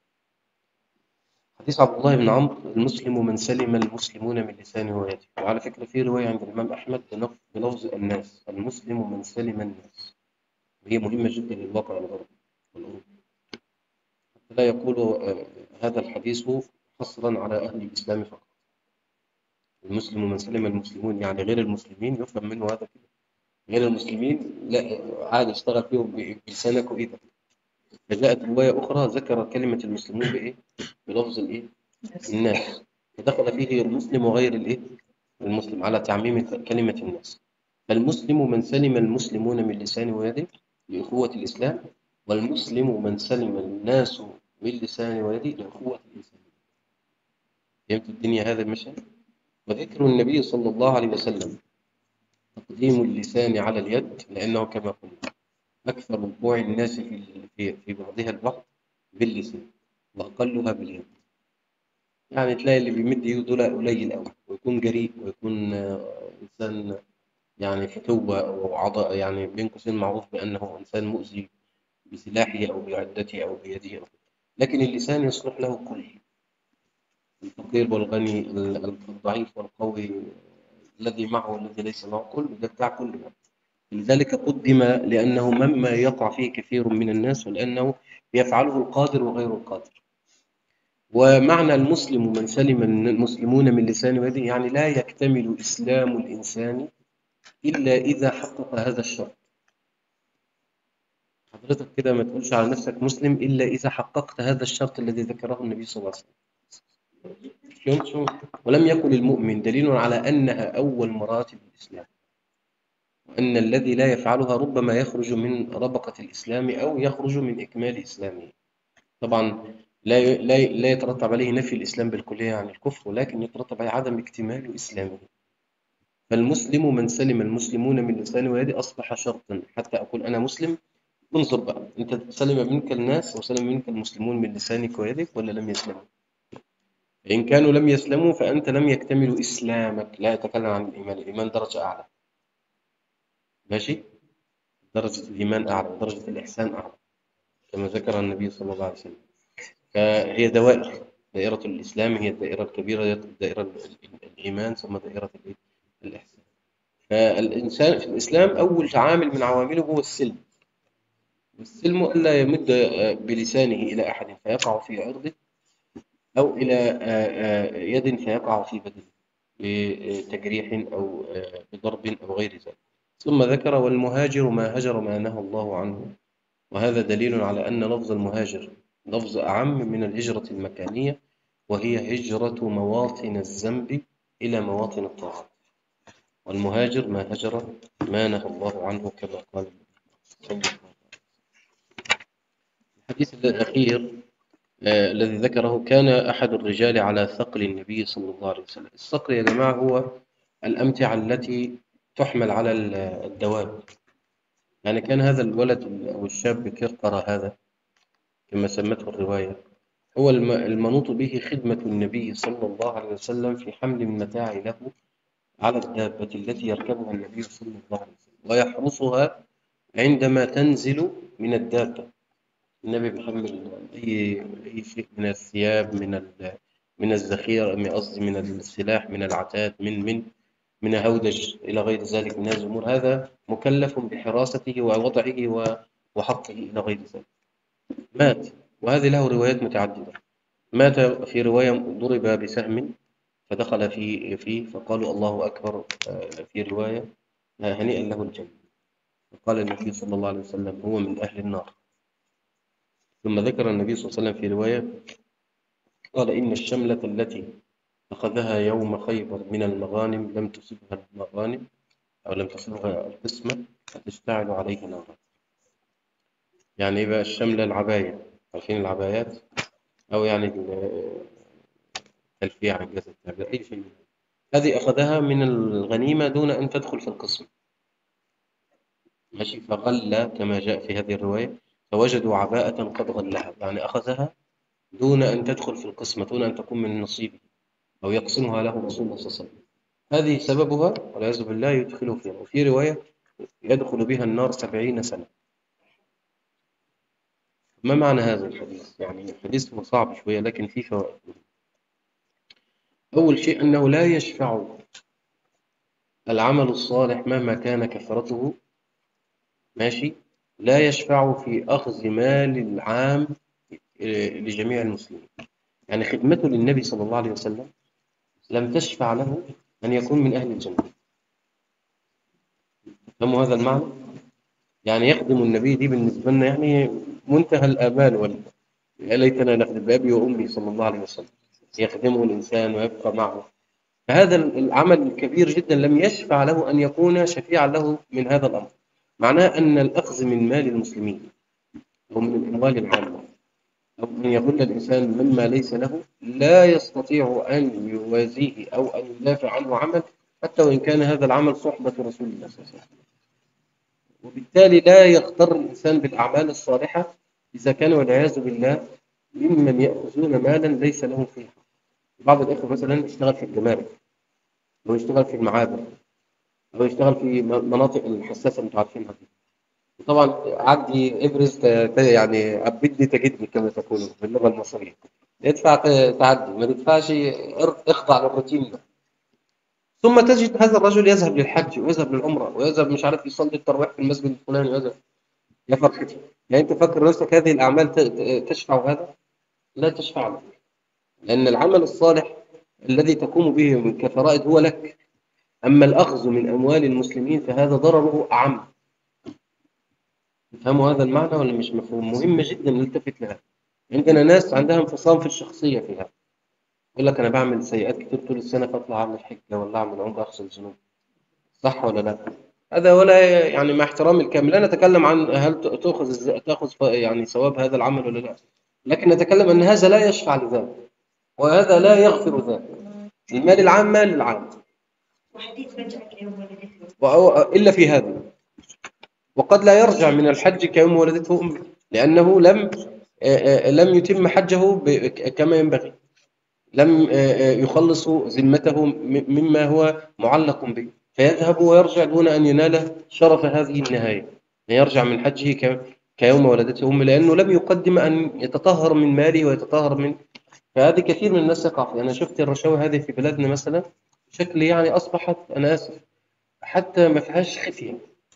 حديث عبد الله بن عمرو: المسلم من سلم المسلمون من لسانه ويده. وعلى فكرة في رواية عند الإمام أحمد بلفظ بلفظ الناس: المسلم من سلم الناس، وهي مهمة جدا للواقع الغربي والأوروبي. لا يقول آه، هذا الحديث حصرا على أهل الإسلام فقط. المسلم من سلم المسلمون يعني غير المسلمين يفهم منه هذا كده. غير المسلمين لا، عادي اشتغل فيهم ب- بلسانك وإيدك. فجاءت رواية أخرى ذكر كلمة المسلمون بإيه؟ بلفظ الإيه؟ الناس. فدخل فيه المسلم وغير الإيه؟ المسلم على تعميم كلمة الناس. فالمسلم من سلم المسلمون من لسانه ويده لأخوة الإسلام، والمسلم من سلم الناس من لسانه ويده لأخوة الإسلام. فهمت الدنيا هذا المشهد؟ وذكر النبي صلى الله عليه وسلم تقديم اللسان على اليد، لأنه كما قلنا أكثر وقوع الناس في في في بعضها البعض باللسان وأقلها باليد. يعني تلاقي اللي بيمد ايده دول قليل قوي، ويكون جريء، ويكون آه، إنسان يعني فتوة أو عض يعني بين قوسين معروف بأنه إنسان مؤذي بسلاحه أو بعدته أو بيده أو. لكن اللسان يصلح له كل، الفقير والغني، الضعيف والقوي، الذي معه والذي ليس معه، كل ده بتاع كل. لذلك قدم لأنه مما يقع فيه كثير من الناس، ولأنه يفعله القادر وغير القادر. ومعنى المسلم من سلم المسلمون من لسانه ويده يعني لا يكتمل إسلام الإنسان إلا إذا حقق هذا الشرط. حضرتك كده ما تقولش على نفسك مسلم إلا إذا حققت هذا الشرط الذي ذكره النبي صلى الله عليه وسلم. فهمت شو؟ ولم يكن المؤمن دليل على أنها أول مراتب الإسلام، وأن الذي لا يفعلها ربما يخرج من ربقة الإسلام أو يخرج من إكمال إسلامه. طبعا لا ي- لا ي- لا يترتب عليه نفي الإسلام بالكلية عن الكفر، ولكن يترتب عليه عدم اكتمال إسلامه. فالمسلم من سلم المسلمون من لسانه ويده أصبح شرطا حتى أقول أنا مسلم. انظر بقى، أنت سلم منك الناس وسلم منك المسلمون من لسانك ويدك ولا لم يسلموا؟ فإن كانوا لم يسلموا فأنت لم يكتمل إسلامك. لا يتكلم عن الإيمان، الإيمان درجة أعلى. ماشي؟ درجة الإيمان أعلى، درجة الإحسان أعلى، كما ذكر النبي صلى الله عليه وسلم. فهي دوائر. دائرة الإسلام هي الدائرة الكبيرة، دائرة الإيمان، ثم دائرة الإيه؟ الإحسان. فالإنسان في الإسلام أول عامل من عوامله هو السلم. والسلم ألا يمد بلسانه إلى أحد فيقع في عرضه، أو إلى آه، آه، يد فيقع في بدنه بتجريح أو آه، بضرب أو غير ذلك. ثم ذكر والمهاجر ما هجر ما نهى الله عنه. وهذا دليل على أن لفظ المهاجر لفظ أعم من الهجرة المكانية، وهي هجرة مواطن الذنب إلى مواطن الطاعة. والمهاجر ما هجر ما نهى الله عنه كما قال صلى الله عليه وسلم. الحديث الأخير آه، الذي ذكره كان أحد الرجال على ثقل النبي صلى الله عليه وسلم. الثقل يا جماعة هو الأمتعة التي تحمل على ال- الدواب. يعني كان هذا الولد أو الشاب كرقرة هذا كما سمته الرواية، هو الم- المنوط به خدمة النبي صلى الله عليه وسلم في حمل المتاع له على الدابة التي يركبها النبي صلى الله عليه وسلم، ويحرسها عندما تنزل من الدابة. النبي بيحمل أي أي شيء من الثياب، من ال- من الذخيرة، من قصدي من السلاح، من العتاد، من من من هودج إلى غير ذلك من هذه الأمور. هذا مكلف بحراسته ووضعه و- وحقه إلى غير ذلك. مات، وهذه له روايات متعددة. مات في رواية ضرب بسهم فدخل في فيه فقالوا الله أكبر. آه، في رواية آه، هنيئا له الجنة. فقال النبي صلى الله عليه وسلم هو من أهل النار. ثم ذكر النبي صلى الله عليه وسلم في رواية قال إن الشملة التي أخذها يوم خيبر من المغانم لم تصبها المغانم أو لم تصبها القسمة فتشتعل عليه نارا. يعني إيه بقى الشملة؟ العباية، عارفين العبايات، أو يعني ال- التلفيع عن جسد التعبير أي شيء. هذه أخذها من الغنيمة دون أن تدخل في القسمة. ماشي، فغل كما جاء في هذه الرواية، فوجدوا عباءة قد غلها، يعني أخذها دون أن تدخل في القسمة، دون أن تكون من نصيبه أو يقسمها له رسول الله صلى الله عليه وسلم. هذه سببها والعياذ بالله يدخله فيها. وفي رواية يدخل بها النار سبعين سنة. ما معنى هذا الحديث؟ يعني الحديث هو صعب شوية لكن فيه فوائد. أول شيء أنه لا يشفع العمل الصالح مهما كان كثرته، ماشي، لا يشفع في أخذ مال العام لجميع المسلمين. يعني خدمته للنبي صلى الله عليه وسلم لم تشفع له أن يكون من أهل الجنة. فهموا هذا المعنى؟ يعني يخدم النبي دي بالنسبة لنا يعني منتهى الآمال وال يا ليتنا نخدم بأبي وأمي صلى الله عليه وسلم، يخدمه الإنسان ويبقى معه. فهذا العمل الكبير جدا لم يشفع له أن يكون شفيعا له من هذا الأمر. معناه أن الأخذ من مال المسلمين أو من الأموال العامة أو أن يغل الإنسان مما ليس له لا يستطيع أن يوازيه أو أن يدافع عنه عمل، حتى وإن كان هذا العمل صحبة رسول الله صلى الله عليه وسلم. وبالتالي لا يغتر الإنسان بالأعمال الصالحة إذا كان والعياذ بالله ممن يأخذون مالا ليس لهم فيه. بعض الإخوة مثلا يشتغل في الجمارك أو يشتغل في المعابر أو يشتغل في مناطق الحساسة اللي انتوا عارفينها دي. طبعا عدي ابرز ت- ت- يعني عبدني تجدني كما تقولون باللغة المصرية. ادفع ت- تعدي، ما تدفعش ار- اخضع للروتين ده. ثم تجد هذا الرجل يذهب للحج ويذهب للعمرة ويذهب مش عارف يصلي التراويح في المسجد الفلاني ويذهب. يا فرحتي، يعني أنت فاكر نفسك هذه الأعمال ت- ت- تشفع هذا؟ لا تشفع له، لأن العمل الصالح الذي تقوم به من كفرائض هو لك. أما الأخذ من أموال المسلمين فهذا ضرره أعم. تفهموا هذا المعنى ولا مش مفهوم؟ مهم جدا نلتفت لها. عندنا ناس عندها انفصام في الشخصية فيها، يقول لك أنا بعمل سيئات كتير طول السنة فأطلع أعمل حجة ولا أعمل عمرة أغسل الذنوب. صح ولا لا؟ هذا ولا يعني مع احترامي الكامل لا نتكلم عن هل ت- تأخذ الز- تأخذ ف- يعني ثواب هذا العمل ولا لا، لكن نتكلم أن هذا لا يشفع لذلك وهذا لا يغفر ذلك. المال العام مال العام وحديث رجعك يوم ولدته وأو- إلا في هذا. وقد لا يرجع من الحج كيوم ولدته أمه، لأنه لم آه، آه، لم يتم حجه ب- كما ينبغي، لم آه، آه، يخلص ذمته م- مما هو معلق به، فيذهب ويرجع دون أن ينال شرف هذه النهاية. يرجع من حجه ك- كيوم ولدته أمه، لأنه لم يقدم أن يتطهر من ماله ويتطهر من. فهذه كثير من الناس يقع فيها. أنا شفت الرشاوى هذه في بلادنا مثلا بشكل يعني أصبحت، أنا آسف، حتى ما فيهاش خفية.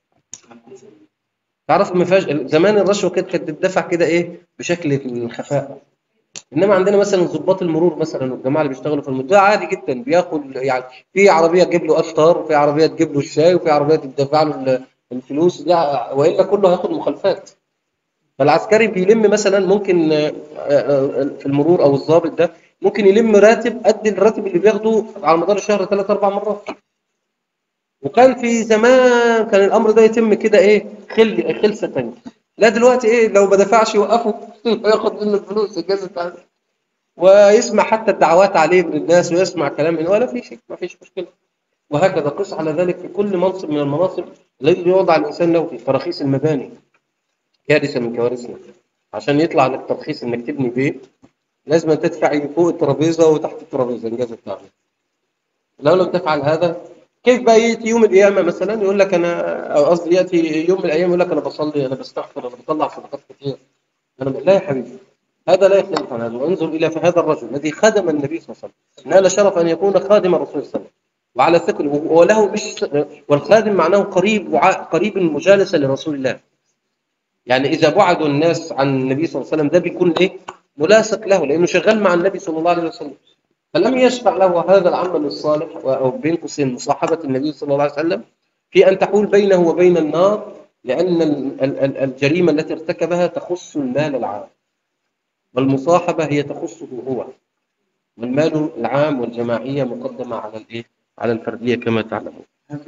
تعرف ما فيهاش. زمان الرشوة كانت كانت تدفع كده إيه بشكل الخفاء. انما عندنا مثلا ضباط المرور مثلا والجماعه اللي بيشتغلوا في المنطقه عادي جدا بياخد، يعني في عربيه تجيب له افطار وفي عربيه تجيب له الشاي وفي عربيه تدفع له ال- الفلوس ده، والا كله هياخد مخالفات. فالعسكري بيلم مثلا ممكن آه، آه، في المرور او الضابط ده ممكن يلم راتب قد الراتب اللي بياخده على مدار الشهر ثلاث اربع مرات. وكان في زمان كان الامر ده يتم كده ايه خل خلسه تانيه. لا دلوقتي ايه لو ما دفعش يوقفه وياخد منه الفلوس الجزء. ويسمع حتى الدعوات عليه من الناس ويسمع كلام من ولا في شيء، ما فيش مشكلة. وهكذا قس على ذلك في كل منصب من المناصب التي يوضع الإنسان له في تراخيص المباني. كارثة من كوارثنا. عشان يطلع لك ترخيص إنك تبني بيت لازم أن تدفع فوق الترابيزة وتحت الترابيزة إنجاز التعبير. لو لم تفعل هذا كيف بقى يأتي يوم القيامة مثلا يقول لك أنا، أو قصدي يأتي يوم من الأيام يقول لك أنا بصلي أنا بستغفر أنا بطلع صدقات كتير. أنا لا يا حبيبي، هذا لا يختلف عن هذا. وانظر إلى هذا الرجل الذي خدم النبي صلى الله عليه وسلم، نال شرف أن يكون خادم الرسول صلى الله عليه وسلم وعلى ثقل وله مش، والخادم معناه قريب وع- قريب مجالسة لرسول الله. يعني إذا بعدوا الناس عن النبي صلى الله عليه وسلم ده بيكون إيه ملاصق له لأنه شغال مع النبي صلى الله عليه وسلم. فلم يشفع له هذا العمل الصالح أو بين قوسين مصاحبة النبي صلى الله عليه وسلم في أن تحول بينه وبين النار، لأن ال- ال- ال- الجريمة التي ارتكبها تخص المال العام والمصاحبة هي تخصه هو، والمال العام والجماعية مقدمة على الإيه؟ على الفردية كما تعلمون.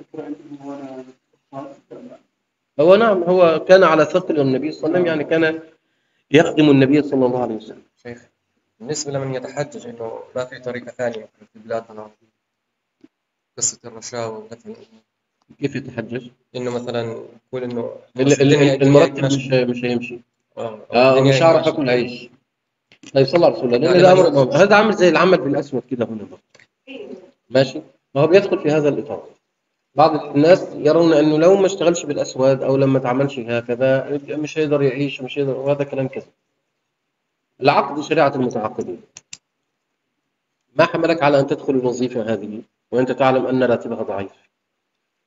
هو نعم هو كان على ثقل النبي صلى الله عليه وسلم، يعني كان يخدم النبي صلى الله عليه وسلم. شيخ، بالنسبة لمن يتحجج إنه ما في طريقة ثانية في بلادنا العربية، قصة الرشاوى ودفع الأموال، كيف يتحجج؟ إنه مثلا يقول إنه ال- خلص ال- الدنيا ال- الدنيا المرتب ماشية مش مش هيمشي. آه أو اه الدنيا مش هيك هعرف ماشية اكل عيش. طيب صلى على رسول الله، لان يعني ده من امر هذا عامل زي العمل بالاسود كده هنا برضه. ماشي، ما هو بيدخل في هذا الاطار. بعض الناس يرون انه لو ما اشتغلش بالاسود او لما تعملش هكذا مش هيقدر يعيش ومش هيقدر، وهذا كلام كذب. العقد شريعه المتعاقدين. ما حملك على ان تدخل الوظيفه هذه وانت تعلم ان راتبها ضعيف؟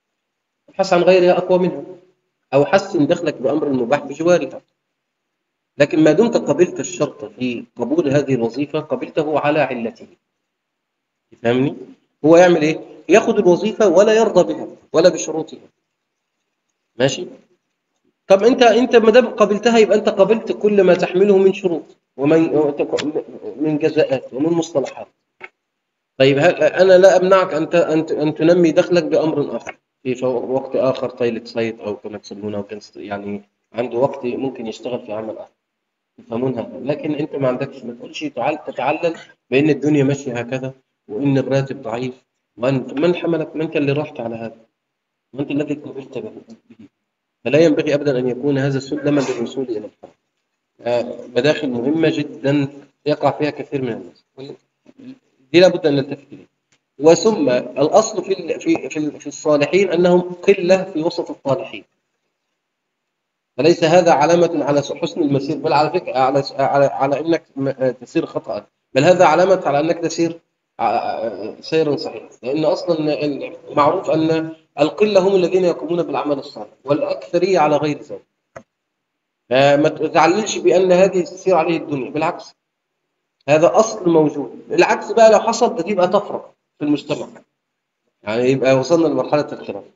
ابحث عن غيرها اقوى منها، او حسن دخلك بامر مباح بجوارها. لكن ما دمت قبلت الشرط في قبول هذه الوظيفة قبلته على علته. تفهمني؟ هو يعمل إيه؟ ياخد الوظيفة ولا يرضى بها ولا بشروطها. ماشي؟ طب أنت أنت ما دام قبلتها يبقى أنت قبلت كل ما تحمله من شروط ومن من جزاءات ومن مصطلحات. طيب هل أنا لا أمنعك أن أن أن تنمي دخلك بأمر آخر في وقت آخر، طيلة صيد أو كما تسمونه، أو يعني عنده وقت ممكن يشتغل في عمل آخر. يفهمون هذا، لكن انت ما عندكش، ما تقولش تعال تتعلل بان الدنيا ماشيه هكذا وان الراتب ضعيف. وانت من حملك؟ ما انت اللي رحت على هذا، وانت الذي قبلت به. فلا ينبغي ابدا ان يكون هذا سلما للوصول الى الحق. آه، مداخل مهمه جدا يقع فيها كثير من الناس، دي لابد ان نلتفت اليه. وثم الاصل في في في في الصالحين انهم قله في وسط الطالحين. فليس هذا علامة على حسن المسير، بل على فكرة على على على انك تسير خطأ، بل هذا علامة على انك تسير سيرا صحيحا. لان اصلا معروف ان القلة هم الذين يقومون بالعمل الصالح والاكثرية على غير ذلك. ما تتعللش بان هذه تسير عليه الدنيا، بالعكس هذا اصل موجود. العكس بقى لو حصل تبقى طفرة في المجتمع، يعني يبقى وصلنا لمرحلة الخلاف.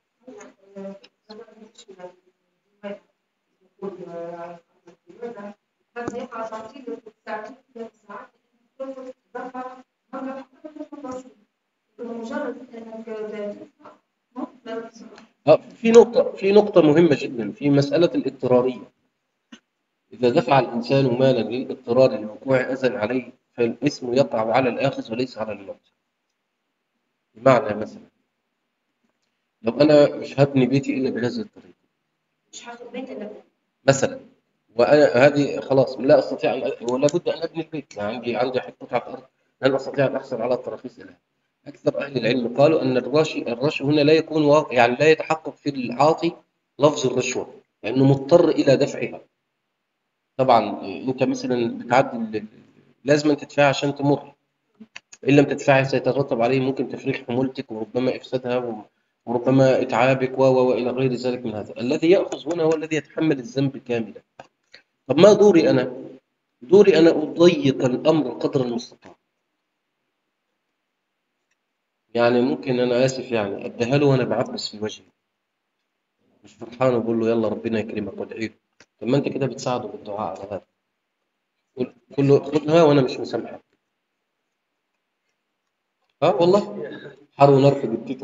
في نقطة في نقطة مهمة جدا في مسألة الاضطرارية. إذا دفع الإنسان مالا للاضطرار لوقوع أذى عليه فالإثم يقع على الآخذ وليس على المعطي. بمعنى مثلا لو أنا مش هبني بيتي إلا بهذه الطريقة، مش هاخد بيت الا مثلا، وأنا هذه خلاص لا أستطيع أن أ- ولا بد أن أبني البيت، يعني عندي عندي حتة قطعة أرض لن أستطيع أن أحصل على التراخيص لها. أكثر أهل العلم قالوا أن الرشي الرشي هنا لا يكون واقع، يعني لا يتحقق في العاطي لفظ الرشوة لأنه مضطر إلى دفعها. طبعا أنت مثلا بتعدي لازم تدفع عشان تمر، إن لم تدفعي سيترتب عليه ممكن تفريغ حمولتك وربما إفسادها وربما إتعابك و و وإلى غير ذلك من هذا. الذي يأخذ هنا هو الذي يتحمل الذنب كاملا. طب ما دوري أنا؟ دوري أنا أضيق الأمر قدر المستطاع. يعني ممكن أنا آسف يعني أديها له وأنا بعبس في وجهه، مش فرحان وبقول له يلا ربنا يكرمك وادعي له. طب ما أنت كده بتساعده بالدعاء على هذا. قل قل له خدها وأنا مش مسامحك. اه والله حر ونار في جدته.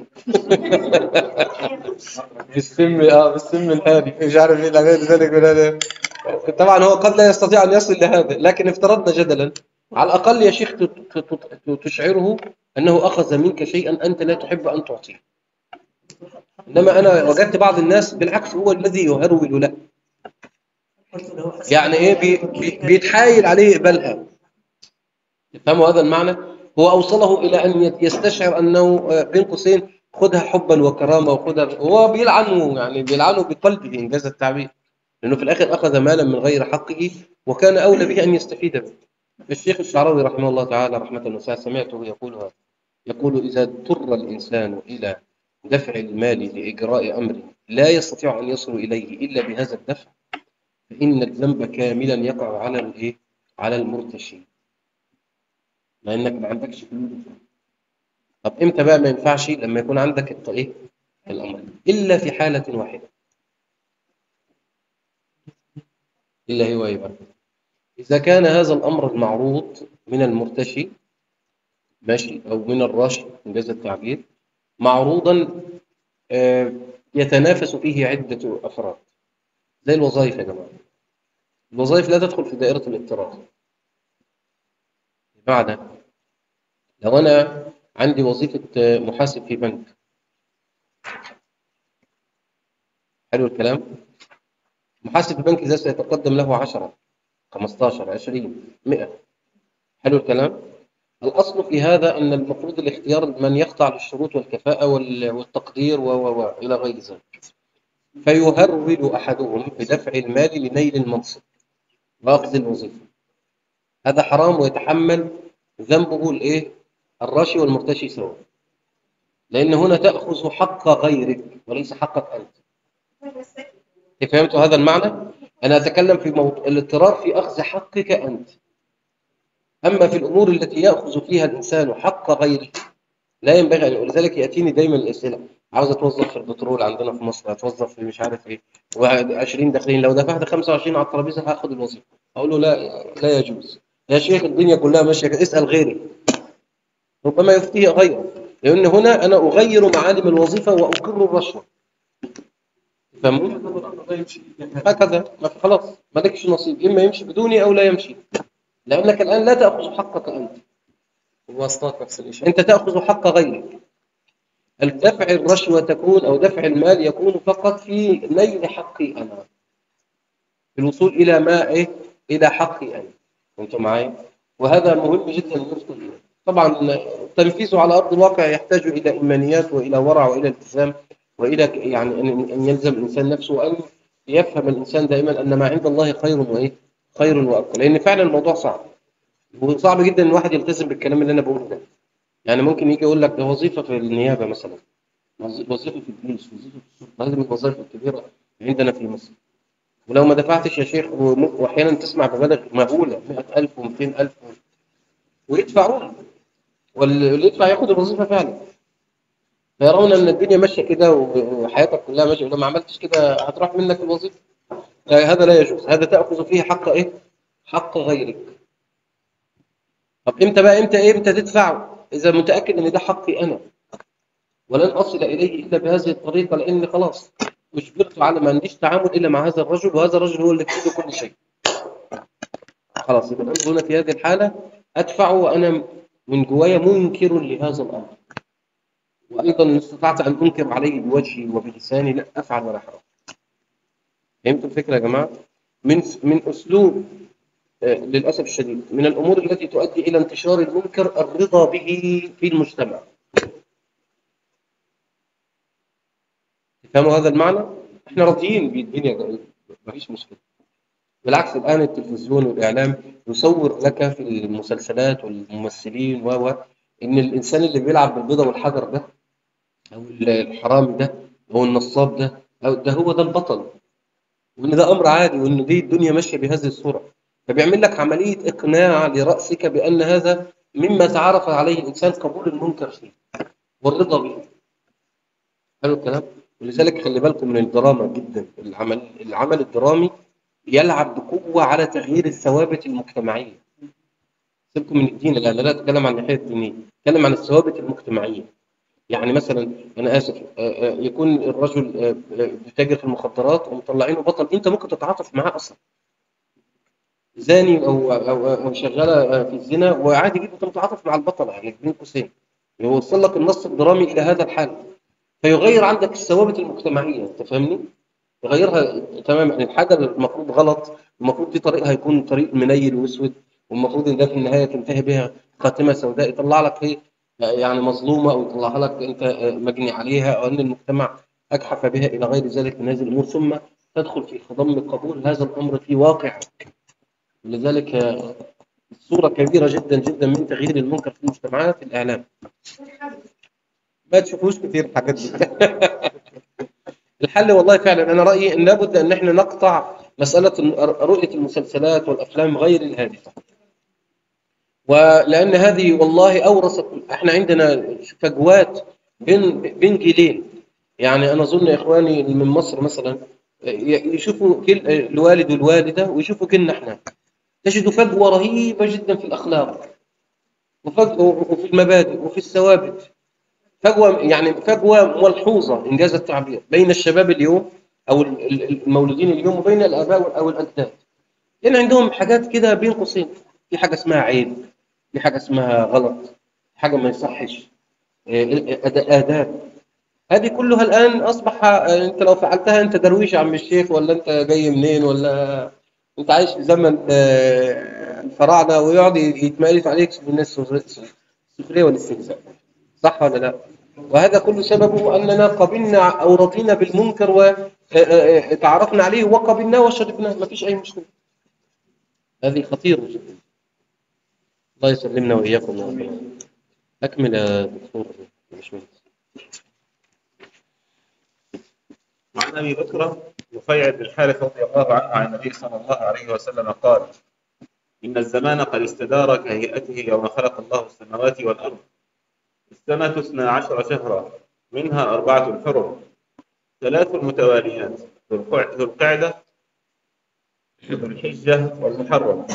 بالسم اه بالسم الهادي مش عارف ايه غير ذلك من هذا. طبعا هو قد لا يستطيع ان يصل لهذا، لكن افترضنا جدلا على الاقل يا شيخ ت- ت- تشعره انه اخذ منك شيئا انت لا تحب ان تعطيه. انما انا وجدت بعض الناس بالعكس هو الذي يهرول له، يعني ايه بي بي بيتحايل عليه يقبلها. تفهموا هذا المعنى؟ هو أوصله إلى أن يستشعر أنه بين قوسين خذها حبا وكرامة وخذها، هو بيلعنه، يعني بيلعنه بقلبه إنجاز التعبير، لأنه في الآخر أخذ مالا من غير حقه وكان أولى به أن يستفيد منه. الشيخ الشعراوي رحمه الله تعالى رحمة واسعة سمعته يقول هذا، يقول إذا اضطر الإنسان إلى دفع المال لإجراء أمر لا يستطيع أن يصل إليه إلا بهذا الدفع فإن الذنب كاملا يقع على الإيه؟ على المرتشي، لأنك ما عندكش فلوس. طب امتى بقى ما ينفعش؟ لما يكون عندك الط- ايه الامر، الا في حاله واحده، الا هو ايه بقى؟ اذا كان هذا الامر المعروض من المرتشي ماشي او من الراشي انجاز التعبير معروضا آه، يتنافس فيه عده افراد، زي الوظائف يا جماعه. الوظائف لا تدخل في دائره الاضطرار. بمعنى لو انا عندي وظيفه آه، محاسب في بنك، حلو الكلام، محاسب في بنك اذا سيتقدم له عشرة خمستاشر عشرين مئة، حلو الكلام. الأصل في هذا أن المفروض الاختيار من يخضع للشروط والكفاءة وال- والتقدير و و و إلى غير ذلك، فيهرول أحدهم بدفع المال لنيل المنصب وأخذ الوظيفة. هذا حرام ويتحمل ذنبه الإيه؟ الراشي والمرتشي سواء، لأن هنا تأخذ حق غيرك وليس حقك أنت. فهمتوا هذا المعنى؟ أنا أتكلم في موضوع الاضطرار في أخذ حقك أنت. أما في الأمور التي يأخذ فيها الإنسان حق غيره لا ينبغي أن، ولذلك يأتيني دايما الأسئلة: عاوز أتوظف في البترول عندنا في مصر، أتوظف في مش عارف إيه، وعشرين داخلين، لو دفعت خمسة وعشرين على الترابيزة هاخد الوظيفة. أقول له لا، لا يجوز يا شيخ، الدنيا كلها ماشية كده، اسأل غيري، ربما يفتيه غيره، لأن هنا أنا أغير معالم الوظيفة وأقر الرشوة. فاهمون؟ هكذا، ما في- خلاص مالكش نصيب، إما يمشي بدوني أو لا يمشي، لأنك الآن لا تأخذ حقك أنت، الواسطات نفس الشيء. أنت تأخذ حق غيرك. الدفع الرشوة تكون أو دفع المال يكون فقط في نيل حقي أنا، في الوصول إلى ما إيه، إلى حقي أنا. أنتم معي؟ وهذا مهم جدا نوصل إليه. طبعا تنفيذه على أرض الواقع يحتاج إلى إيمانيات وإلى ورع وإلى التزام، وإلى يعني أن أن يلزم الإنسان نفسه، وأن يفهم الإنسان دائما أن ما عند الله خير وإيه، خير وأبقى، لأن فعلا الموضوع صعب، وصعب جدا ان الواحد يلتزم بالكلام اللي انا بقوله ده. يعني ممكن يجي يقول لك ده وظيفه في النيابه مثلا، وظيفه في الجيش، وظيفه في الشرطه، هذه من الوظائف الكبيره عندنا في مصر، ولو ما دفعتش يا شيخ، وم- واحيانا تسمع بمبالغ مهوله مئة ألف ومئتين ألف، ويدفعون، واللي يدفع ياخد الوظيفه فعلا، فيرون ان الدنيا ماشيه كده وحياتك كلها ماشيه، ولو ما عملتش كده هتروح منك الوظيفه. لا، هذا لا يجوز، هذا تاخذ فيه حق ايه، حق غيرك. طب امتى بقى، امتى امتى تدفع؟ اذا متاكد ان ده حقي انا، ولن أصل إليه إلا بهذه الطريقة، لأن خلاص أجبرت على ما عنديش تعامل إلا مع هذا الرجل، وهذا الرجل هو اللي في إيده كل شيء. خلاص يبقى الأمر هنا في هذه الحالة أدفع وأنا من جوايا منكر لهذا الأمر، وأيضا إن استطعت أن أنكر عليه بوجهي وبلساني لا أفعل ولا حرج. فهمت الفكرة يا جماعة؟ من من أسلوب آه، للأسف الشديد من الأمور التي تؤدي إلى انتشار المنكر الرضا به في المجتمع. تفهموا هذا المعنى؟ احنا راضيين بالدنيا، مفيش مشكلة. بالعكس الآن التلفزيون والإعلام يصور لك في المسلسلات والممثلين و و إن الإنسان اللي بيلعب بالبيضة والحجر ده، أو الحرامي ده، أو النصاب ده، أو ده هو ده البطل، وإن ده أمر عادي، وإن دي الدنيا ماشية بهذه الصورة. فبيعمل لك عملية إقناع لرأسك بأن هذا مما تعرف عليه الإنسان قبول المنكر فيه والرضا به. حلو الكلام؟ ولذلك خلي بالكم من الدراما جدا، العمل العمل الدرامي يلعب بقوة على تغيير الثوابت المجتمعية. سيبكم من الدين الآن، لا أتكلم عن الناحية الدينية، أتكلم عن الثوابت المجتمعية. يعني مثلا أنا آسف، آه، آه، يكون الرجل آه، آه، بيتاجر في المخدرات ومطلعينه بطل، أنت ممكن تتعاطف معاه أصلا، زاني أو أو أو شغالة آه، في الزنا، وعادي جدا تتعاطف مع البطل، يعني بين قوسين يوصل لك النص الدرامي إلى هذا الحال، فيغير عندك الثوابت المجتمعية. أنت فاهمني؟ يغيرها تماما. يعني الحاجة اللي المفروض غلط، المفروض دي طريقها يكون طريق منيل واسود، والمفروض ان ده في النهاية تنتهي بها خاتمة سوداء، يطلع لك ايه، يعني مظلومة، او يطلعها لك انت مجني عليها، او ان المجتمع اجحف بها الى غير ذلك من هذه الامور، ثم تدخل في خضم قبول هذا الامر في واقع. ولذلك الصورة كبيرة جدا جدا من تغيير المنكر في المجتمعات الاعلام. ما تشوفوش كتير الحاجات دي. الحل والله فعلا انا رايي ان لابد ان احنا نقطع مساله رؤيه المسلسلات والافلام غير الهادفه، ولان هذه والله اورثت، احنا عندنا فجوات بين بين جيلين. يعني انا اظن اخواني من مصر مثلا يشوفوا كل الوالد والوالده ويشوفوا كنا احنا، تجد فجوه رهيبه جدا في الاخلاق، وفجوه وفي المبادئ وفي الثوابت، فجوة، يعني فجوة ملحوظة إنجاز التعبير بين الشباب اليوم أو المولودين اليوم وبين الآباء أو الأجداد. لأن عندهم حاجات كده بين قوسين، في حاجة اسمها عيب، في حاجة اسمها غلط، في حاجة ما يصحش، آداب. هذه كلها الآن أصبح أنت لو فعلتها أنت درويش يا عم الشيخ، ولا أنت جاي منين، ولا أنت عايش في زمن الفراعنة، ويقعد يتمارس عليك بالناس السخرية والاستهزاء. صح ولا لا؟ وهذا كل سببه أننا قبلنا أو رضينا بالمنكر وتعرفنا عليه وقبلناه وشربناه، ما فيش أي مشكلة. هذه خطيرة جدا. الله يسلمنا وإياكم يا رب. أكمل يا دكتور مش وعن أبي بكر نفيع بن الحارث رضي الله عنه عن النبي صلى الله عليه وسلم قال: إن الزمان قد استدار كهيئته يوم خلق الله السماوات والأرض. السنة اثنا عشر شهرا، منها أربعة حرم، ثلاث متواليات: ذو القعدة وذو الحجة والمحرم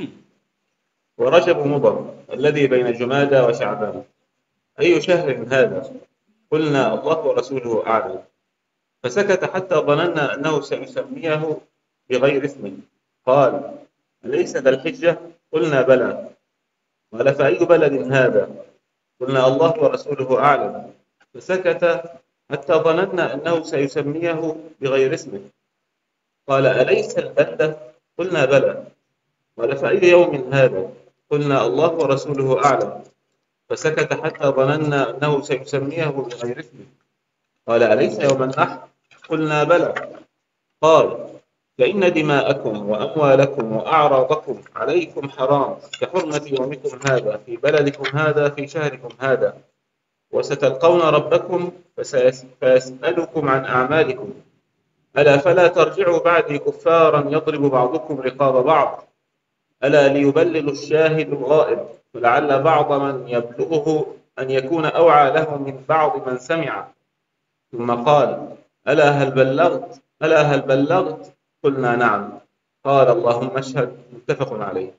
ورجب مضر الذي بين جمادى وشعبان. أي شهر هذا؟ قلنا: الله ورسوله أعلم. فسكت حتى ظننا أنه سيسميه بغير اسمه. قال: أليس ذا الحجة؟ قلنا: بلى. قال: فأي بلد هذا؟ قلنا: الله ورسوله أعلم. فسكت حتى ظننا أنه سيسميه بغير اسمه. قال: أليس البلدة؟ قلنا: بلى. قال: فأي يوم هذا؟ قلنا: الله ورسوله أعلم. فسكت حتى ظننا أنه سيسميه بغير اسمه. قال: أليس يوم النحر؟ قلنا: بلى. قال: فإن دماءكم وأموالكم وأعراضكم عليكم حرام كحرمة يومكم هذا في بلدكم هذا في شهركم هذا، وستلقون ربكم فيسألكم عن أعمالكم. ألا فلا ترجعوا بعدي كفارا يضرب بعضكم رقاب بعض. ألا ليبلغ الشاهد الغائب، فلعل بعض من يبلغه أن يكون أوعى له من بعض من سمع. ثم قال: ألا هل بلغت؟ ألا هل بلغت؟ قلنا: نعم. قال: اللهم اشهد. متفق عليه.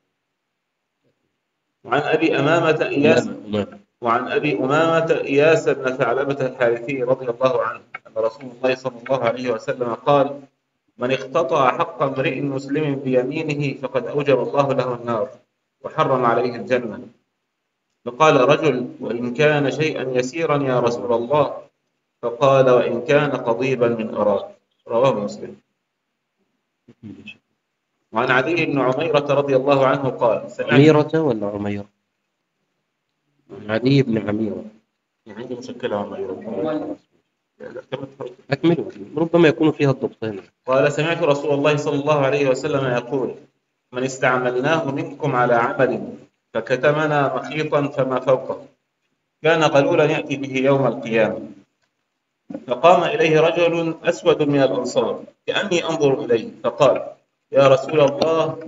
وعن أبي أمامة إياس وعن أبي أمامة إياس بن ثعلبة الحارثي رضي الله عنه أن رسول الله صلى الله عليه وسلم قال: من اقتطع حق امرئ مسلم بيمينه فقد أوجب الله له النار وحرم عليه الجنة. فقال رجل: وإن كان شيئا يسيرا يا رسول الله؟ فقال: وإن كان قضيبا من أراك. رواه مسلم. وعن علي بن عميرة رضي الله عنه قال: عميرة ولا عميرة؟ علي بن عميرة. عندي مشكلة عميرة. أكملوا، ربما يكون فيها الضبطين. قال: سمعت رسول الله صلى الله عليه وسلم يقول: من استعملناه منكم على عمل فكتمنا مخيطا فما فوقه كان قلولا يأتي به يوم القيامة. فقام إليه رجل أسود من الأنصار كأني أنظر إليه فقال: يا رسول الله،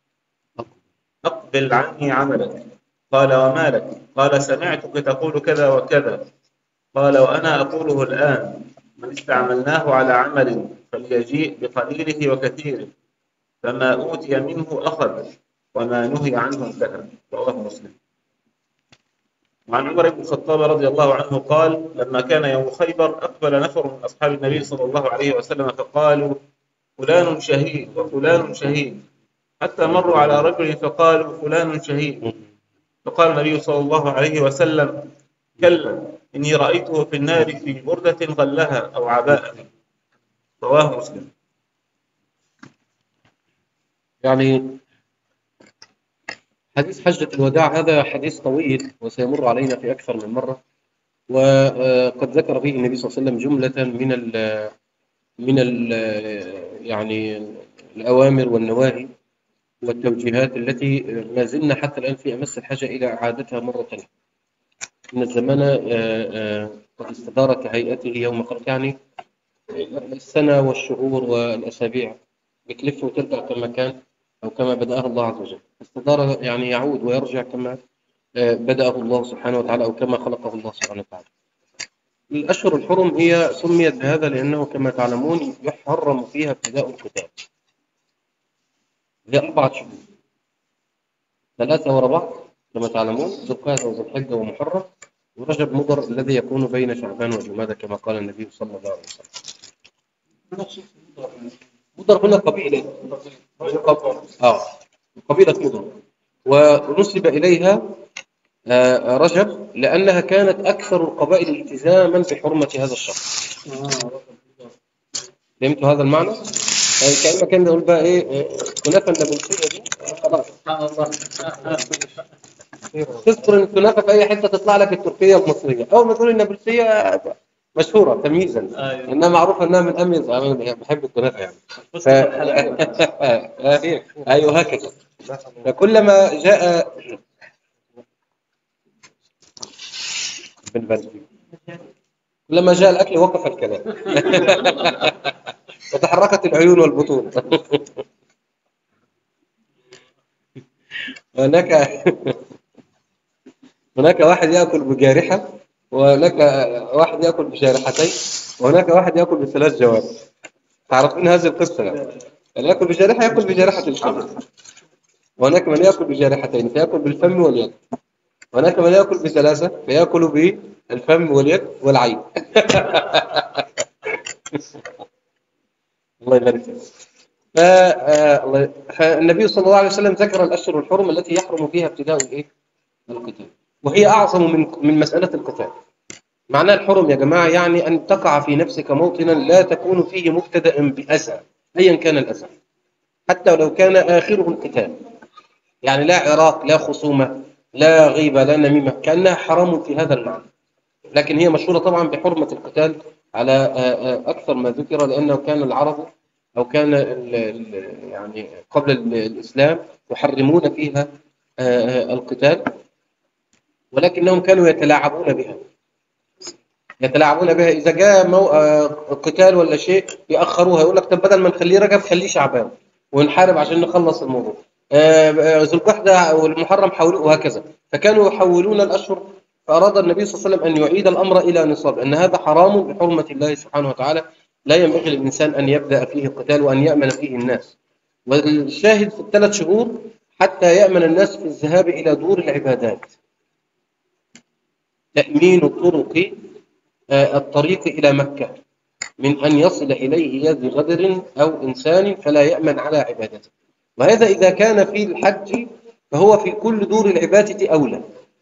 أقبل عني عملك. قال: وما لك؟ قال: سمعتك تقول كذا وكذا. قال: وأنا أقوله الآن: من استعملناه على عمل فليجيء بقليله وكثيره، فما أوتي منه أخذ وما نهي عنه انتهى. رواه مسلم. وعن عمر بن الخطاب رضي الله عنه قال: لما كان يوم خيبر أقبل نفر من أصحاب النبي صلى الله عليه وسلم فقالوا: فلان شهيد وفلان شهيد، حتى مروا على رجل فقالوا: فلان شهيد. فقال النبي صلى الله عليه وسلم: كلا، إني رأيته في النار في بردة غلها أو عباءة. رواه مسلم. يعني حديث حجة الوداع هذا حديث طويل وسيمر علينا في أكثر من مرة، وقد ذكر فيه النبي صلى الله عليه وسلم جملة من ال من ال يعني الأوامر والنواهي والتوجيهات التي ما زلنا حتى الآن في أمس الحاجة إلى إعادتها مرة ثانية. إن الزمان قد استدار كهيئته يوم خلق، يعني السنة والشهور والأسابيع بتلف وترجع كما كان أو كما بدأها الله عز وجل. استدار يعني يعود ويرجع كما بدأه الله سبحانه وتعالى أو كما خلقه الله سبحانه وتعالى. الأشهر الحرم هي سميت بهذا لأنه كما تعلمون يحرم فيها ابتداء القتال. هي أربعة شهور، ثلاثة ورا بعض كما تعلمون: ذو القعدة وذو الحجة ومحرم ورجب مضر الذي يكون بين شعبان وجمادى كما قال النبي صلى الله عليه وسلم. مضر هنا قبيلة آه قبيلة مضر، ونسب إليها آه رجب لأنها كانت أكثر القبائل التزاما بحرمة هذا الشهر. فهمتوا هذا المعنى؟ يعني كأنه كان يقول بقى إيه كنافة النابلسية دي خلاص تذكر إن الكنافة في أي حتة تطلع لك التركية المصرية، أول ما تقول النابلسية مشهورة تمييزا، إنها معروفة إنها من أميز. أنا بحب الكنافة يعني ف... أيوه هكذا. فكلما جاء كلما جاء الأكل وقف الكلام. وتحركت العيون والبطون. هناك هناك واحد يأكل بجارحة، وهناك واحد يأكل بجارحتين، وهناك واحد يأكل بثلاث جوارح. تعرفون هذه القصة يعني؟ اللي يأكل بجارحة يأكل بجارحة الفم، وهناك من يأكل بجارحتين فيأكل بالفم واليد، وهناك من يأكل بثلاثة فيأكل بالفم واليد والعين. الله يبارك فيك. ف- آه، الله- فالنبي صلى الله عليه وسلم ذكر الأشهر الحرم التي يحرم فيها ابتداء الإيه؟ القتال، وهي أعظم من من مسألة القتال. معناه الحرم يا جماعة يعني أن تقع في نفسك موطنا لا تكون فيه مبتدأ بأذى أيا كان الأذى، حتى لو كان آخره القتال. يعني لا عراق، لا خصومة، لا غيبة، لا نميمة، كأنها حرام في هذا المعنى. لكن هي مشهورة طبعا بحرمة القتال على آه، آه، أكثر ما ذكر، لأنه كان العرب أو كان ال- ال- يعني قبل ال- الإسلام يحرمون فيها آه، آه، القتال، ولكنهم كانوا يتلاعبون بها. يتلاعبون بها إذا جاء مو... آه، قتال ولا شيء يأخروها، يقول لك طب بدل ما نخليه رجب خليه شعبان ونحارب عشان نخلص الموضوع. آه، آه، ذو القعدة والمحرم حولوه، وهكذا. فكانوا يحولون الأشهر. فأراد النبي صلى الله عليه وسلم أن يعيد الأمر إلى نصاب، أن هذا حرام بحرمة الله سبحانه وتعالى، لا ينبغي للإنسان أن يبدأ فيه القتال وأن يأمن فيه الناس. والشاهد في الثلاث شهور حتى يأمن الناس في الذهاب إلى دور العبادات، تأمين الطرق، آه، الطريق إلى مكة، من أن يصل إليه يد غدر أو إنسان فلا يأمن على عبادته. وهذا إذا كان في الحج فهو في كل دور العبادة أولى.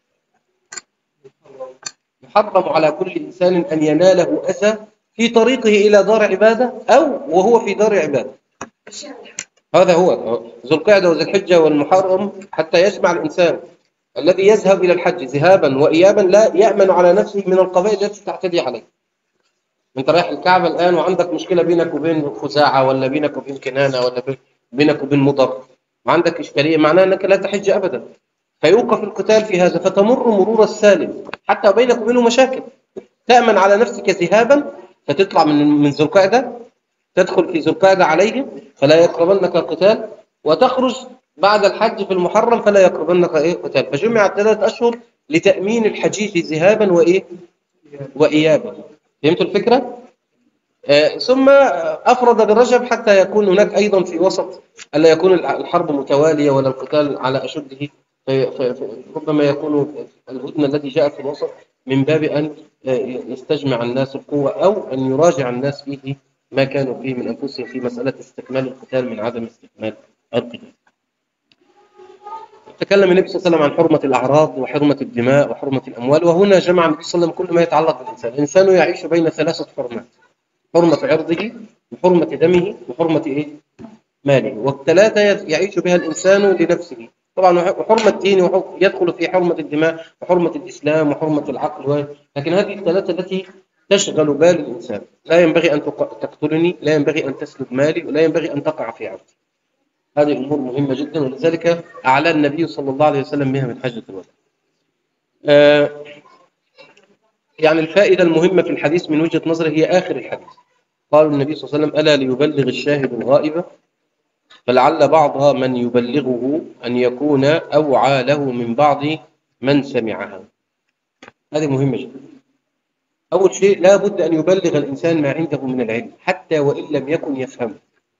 يحرم على كل إنسان أن يناله أذى في طريقه إلى دار عبادة أو وهو في دار عبادة. هذا هو ذو القعدة وذو الحجة والمحرم، حتى يجمع الإنسان الذي يذهب إلى الحج ذهابا وإيابا لا يأمن على نفسه من القبائل التي تعتدي عليه. انت رايح الكعبة الآن وعندك مشكلة بينك وبين خزاعة، ولا بينك وبين كنانة، ولا بينك وبين مضر، وعندك إشكالية، معناه أنك لا تحج أبدا. فيوقف القتال في هذا، فتمر مرور السالم حتى بينك وبينه مشاكل. تأمن على نفسك ذهابا، فتطلع من من ذو القعدة، تدخل في ذو القعدة عليهم فلا يقربنك القتال، وتخرج بعد الحج في المحرم فلا يقربنك إيه قتال. فجمع الثلاث أشهر لتأمين الحجيج ذهابا وإيه وإيابا. فهمتوا الفكرة؟ آه، ثم أفرد برجب حتى يكون هناك أيضا في وسط، ألا يكون الحرب متوالية ولا القتال على أشده، في- في- في- ربما يكون الهدنة الذي جاء في الوسط من باب أن آه، يستجمع الناس القوة، أو أن يراجع الناس فيه ما كانوا فيه من أنفسهم في مسألة استكمال القتال من عدم استكمال القتال. تكلم النبي صلى الله عليه وسلم عن حرمة الأعراض وحرمة الدماء وحرمة الأموال، وهنا جمع النبي صلى الله عليه وسلم كل ما يتعلق بالإنسان. الإنسان يعيش بين ثلاثة حرمات: حرمة عرضه، وحرمة دمه، وحرمة إيه؟ ماله. والثلاثة يعيش بها الإنسان لنفسه. طبعا وحرمة الدين يدخل في حرمة الدماء وحرمة الإسلام وحرمة العقل، لكن هذه الثلاثة التي تشغل بال الإنسان. لا ينبغي أن تقتلني، لا ينبغي أن تسلب مالي، ولا ينبغي أن تقع في عرضي. هذه أمور مهمة جدا، ولذلك أعلى النبي صلى الله عليه وسلم بها من حجة الوداع. آه يعني الفائدة المهمة في الحديث من وجهة نظري هي آخر الحديث. قال النبي صلى الله عليه وسلم: ألا ليبلغ الشاهد الغائب، فلعل بعض من يبلغه أن يكون أوعى له من بعض من سمعها. هذه مهمة جدا. أول شيء لا بد أن يبلغ الإنسان ما عنده من العلم حتى وإن لم يكن يفهمه.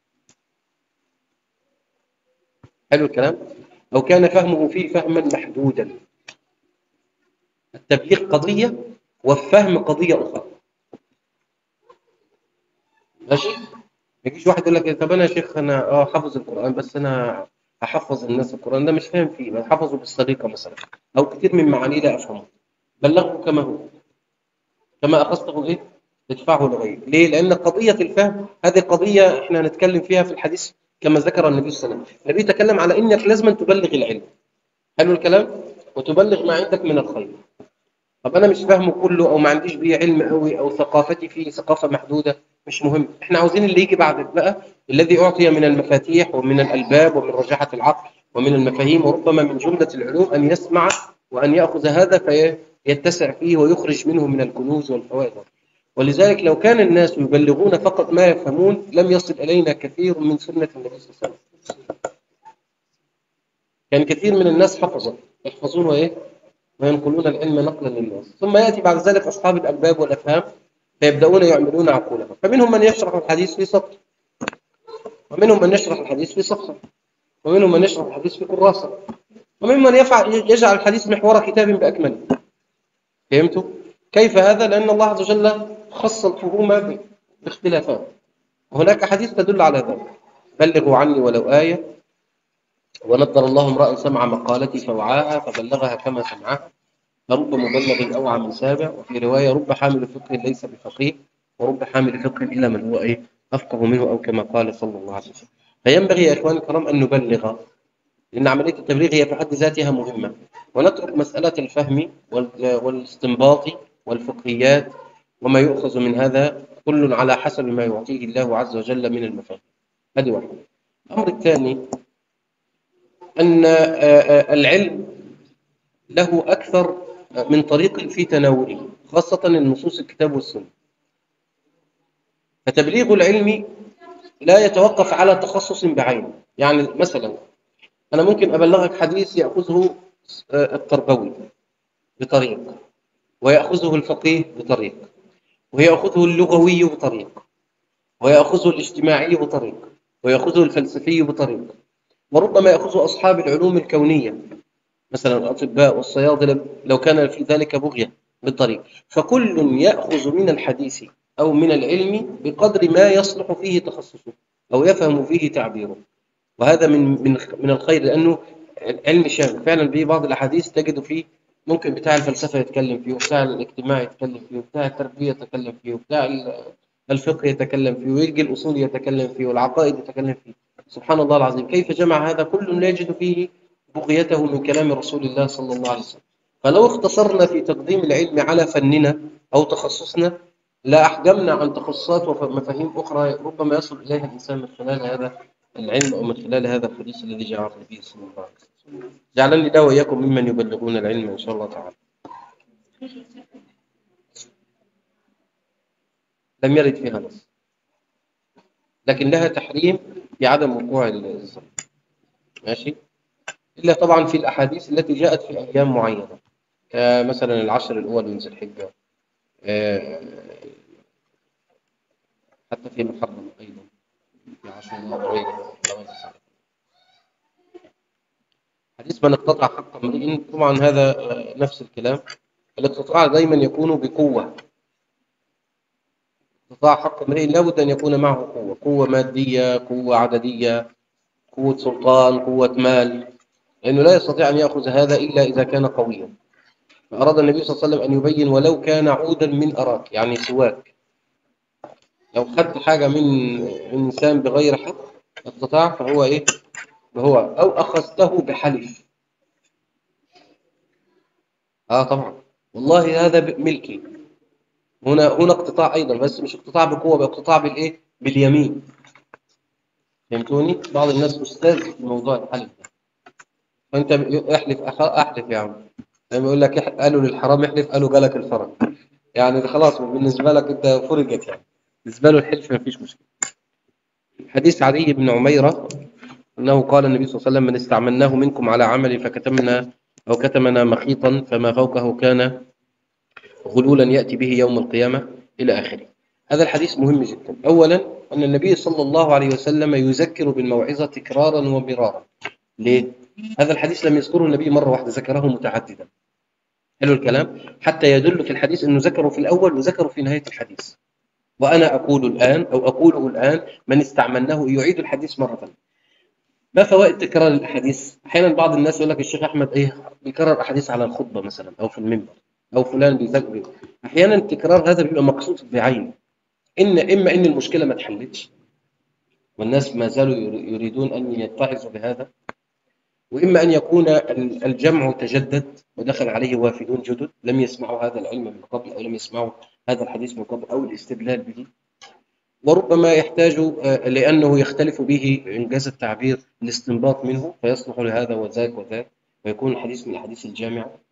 حلو الكلام؟ أو كان فهمه فيه فهما محدودا. التبليغ قضية والفهم قضية أخرى. ماشي؟ ما يجيش واحد يقول لك: طب أنا يا شيخ أنا أه حافظ القرآن، بس أنا هحفظ الناس القرآن ده مش فاهم فيه، بس حفظه بالسرقة مثلا، أو كثير من معانيه لا أفهمه. بلغه كما هو، كما أخذته إيه؟ تدفعه لغيره. ليه؟ لأن قضية الفهم هذه قضية إحنا هنتكلم فيها في الحديث كما ذكر النبي صلى الله عليه وسلم. النبي تكلم على إنك لازم تبلغ العلم. حلو الكلام؟ وتبلغ ما عندك من الخير. طب أنا مش فاهمه كله، أو ما عنديش بيه علم قوي، أو ثقافتي فيه ثقافة محدودة، مش مهم. إحنا عاوزين اللي يجي بعدك بقى، الذي أعطي من المفاتيح ومن الألباب ومن رجاحة العقل ومن المفاهيم وربما من جملة العلوم، أن يسمع وأن يأخذ هذا فيتسع فيه ويخرج منه من الكنوز والفوائد. ولذلك لو كان الناس يبلغون فقط ما يفهمون لم يصل إلينا كثير من سنة النبي صلى الله عليه وسلم. كان كثير من الناس حفظة يحفظون وإيه وينقلون العلم نقلا للناس، ثم يأتي بعد ذلك أصحاب الألباب والأفهام فيبدأون يعملون عقولهم، فمنهم من يشرح الحديث في سطر، ومنهم من يشرح الحديث في صفحة، ومنهم من يشرح الحديث في كراسة، ومنهم من يفعل يجعل الحديث محور كتاب بأكمله. فهمتوا؟ كيف هذا؟ لأن الله عز وجل خص الفهوم باختلافات، وهناك حديث تدل على ذلك: بلغوا عني ولو آية، ونضر الله امرأ سمع مقالتي فوعاها فبلغها كما سمعها، فرب مبلغ أوعى من سابع، وفي رواية رب حامل فقه ليس بفقيه، ورب حامل فقه إلا من هو إيه أفقه منه، أو كما قال صلى الله عليه وسلم. فينبغي يا إخواني الكرام أن نبلغ، لأن عملية التبليغ هي في حد ذاتها مهمة، ونترك مسألة الفهم والاستنباط والفقهيات وما يؤخذ من هذا كل على حسب ما يعطيه الله عز وجل من المفاهيم. هذه واحدة. الأمر الثاني أن العلم له أكثر من طريق في تناوله، خاصة النصوص الكتاب والسنة. فتبليغ العلم لا يتوقف على تخصص بعينه. يعني مثلا أنا ممكن أبلغك حديث يأخذه التربوي بطريق، ويأخذه الفقيه بطريق، ويأخذه اللغوي بطريق، ويأخذه الاجتماعي بطريق، ويأخذه الفلسفي بطريق، وربما يأخذه أصحاب العلوم الكونية مثلا الأطباء والصيادلة لو كان في ذلك بغية بالطريق. فكل يأخذ من الحديث أو من العلم بقدر ما يصلح فيه تخصصه أو يفهم فيه تعبيره، وهذا من من من الخير، لأنه علم شامل فعلا. به بعض الأحاديث تجد فيه ممكن بتاع الفلسفة يتكلم فيه، وبتاع الاجتماع يتكلم فيه، وبتاع التربية يتكلم فيه، وبتاع الفقه يتكلم فيه، ويجي الأصول يتكلم فيه، والعقائد يتكلم فيه. سبحان الله العظيم، كيف جمع هذا كل لا يجد فيه بغيته من كلام رسول الله صلى الله عليه وسلم. فلو اختصرنا في تقديم العلم على فننا أو تخصصنا لا أحجمنا عن تخصصات ومفاهيم أخرى ربما يصل إليها الإنسان من خلال هذا العلم، أو من خلال هذا الحديث الذي جاء عن النبي صلى الله عليه وسلم. جعلني الله وإياكم ممن يبلغون العلم إن شاء الله تعالى. لم يرد فيها نص، لكن لها تحريم بعدم وقوع الظن، ماشي، إلا طبعا في الأحاديث التي جاءت في أيام معينة، كمثلا العشر الأول من ذي الحجة، حتى في محرم أيضا في عشر وغيره. حديث من اقتطع حق امرئ، طبعا هذا نفس الكلام. الاقتطاع دائما يكون بقوة. اقتطاع حق امرئ لابد أن يكون معه قوة، قوة مادية، قوة عددية، قوة سلطان، قوة مال، لأنه لا يستطيع أن يأخذ هذا إلا إذا كان قويا. فأراد النبي صلى الله عليه وسلم أن يبين ولو كان عودا من أراك، يعني سواك. لو خدت حاجة من إنسان بغير حق اقتطاع فهو إيه؟ فهو أو أخذته بحلف. آه طبعا والله هذا ملكي. هنا هنا اقتطاع أيضا، بس مش اقتطاع بقوة، باقتطاع بالإيه؟ باليمين. فهمتوني؟ بعض الناس أستاذ في موضوع الحلف ده. فأنت احلف أحلف يا عم، لما يقول لك قالوا للحرام احلف، قالوا جالك الفرج، يعني خلاص بالنسبة لك أنت فرجت، يعني بالنسبة له الحلف ما فيش مشكلة. حديث عدي بن عميرة أنه قال النبي صلى الله عليه وسلم: من استعملناه منكم على عمل فكتمنا أو كتمنا مخيطا فما فوقه كان غلولا يأتي به يوم القيامة، إلى آخره. هذا الحديث مهم جدا. أولا أن النبي صلى الله عليه وسلم يذكر بالموعظة تكرارا ومرارا. ليه؟ هذا الحديث لم يذكره النبي مرة واحدة، ذكره متعددا. حلو الكلام؟ حتى يدل في الحديث أنه ذكره في الأول وذكره في نهاية الحديث. وأنا أقول الآن أو أقوله الآن: من استعملناه، يعيد الحديث مرة. ما فوائد تكرار الأحاديث؟ أحيانا بعض الناس يقول لك الشيخ أحمد إيه بيكرر أحاديث على الخطبة مثلا أو في المنبر، أو فلان بيذكر. أحيانا التكرار هذا بيبقى مقصود بعينه، إن إما إن المشكلة ما اتحلتش والناس ما زالوا يريدون أن يتعظوا بهذا، وإما أن يكون الجمع تجدد ودخل عليه وافدون جدد لم يسمعوا هذا العلم من قبل، أو لم يسمعوا هذا الحديث من قبل، أو الاستدلال به. وربما يحتاج لأنه يختلف به إنجاز التعبير الاستنباط منه، فيصلح لهذا وذاك وذاك، ويكون الحديث من الحديث الجامع.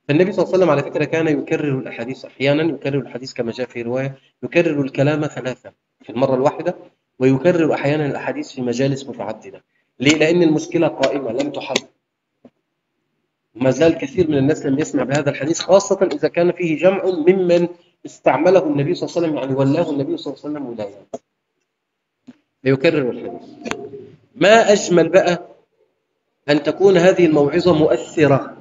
فالنبي صلى الله عليه وسلم على فكرة كان يكرر الأحاديث أحيانا، يكرر الحديث كما جاء في رواية، يكرر الكلام ثلاثة في المرة الواحدة، ويكرر أحيانا الأحاديث في مجالس متعددة. ليه؟ لأن المشكلة قائمة لم تحل. وما زال كثير من الناس لم يسمع بهذا الحديث، خاصة إذا كان فيه جمع ممن استعمله النبي صلى الله عليه وسلم، يعني ولاه النبي صلى الله عليه وسلم ولاية، فيكرر الحديث. ما أجمل بقى أن تكون هذه الموعظة مؤثرة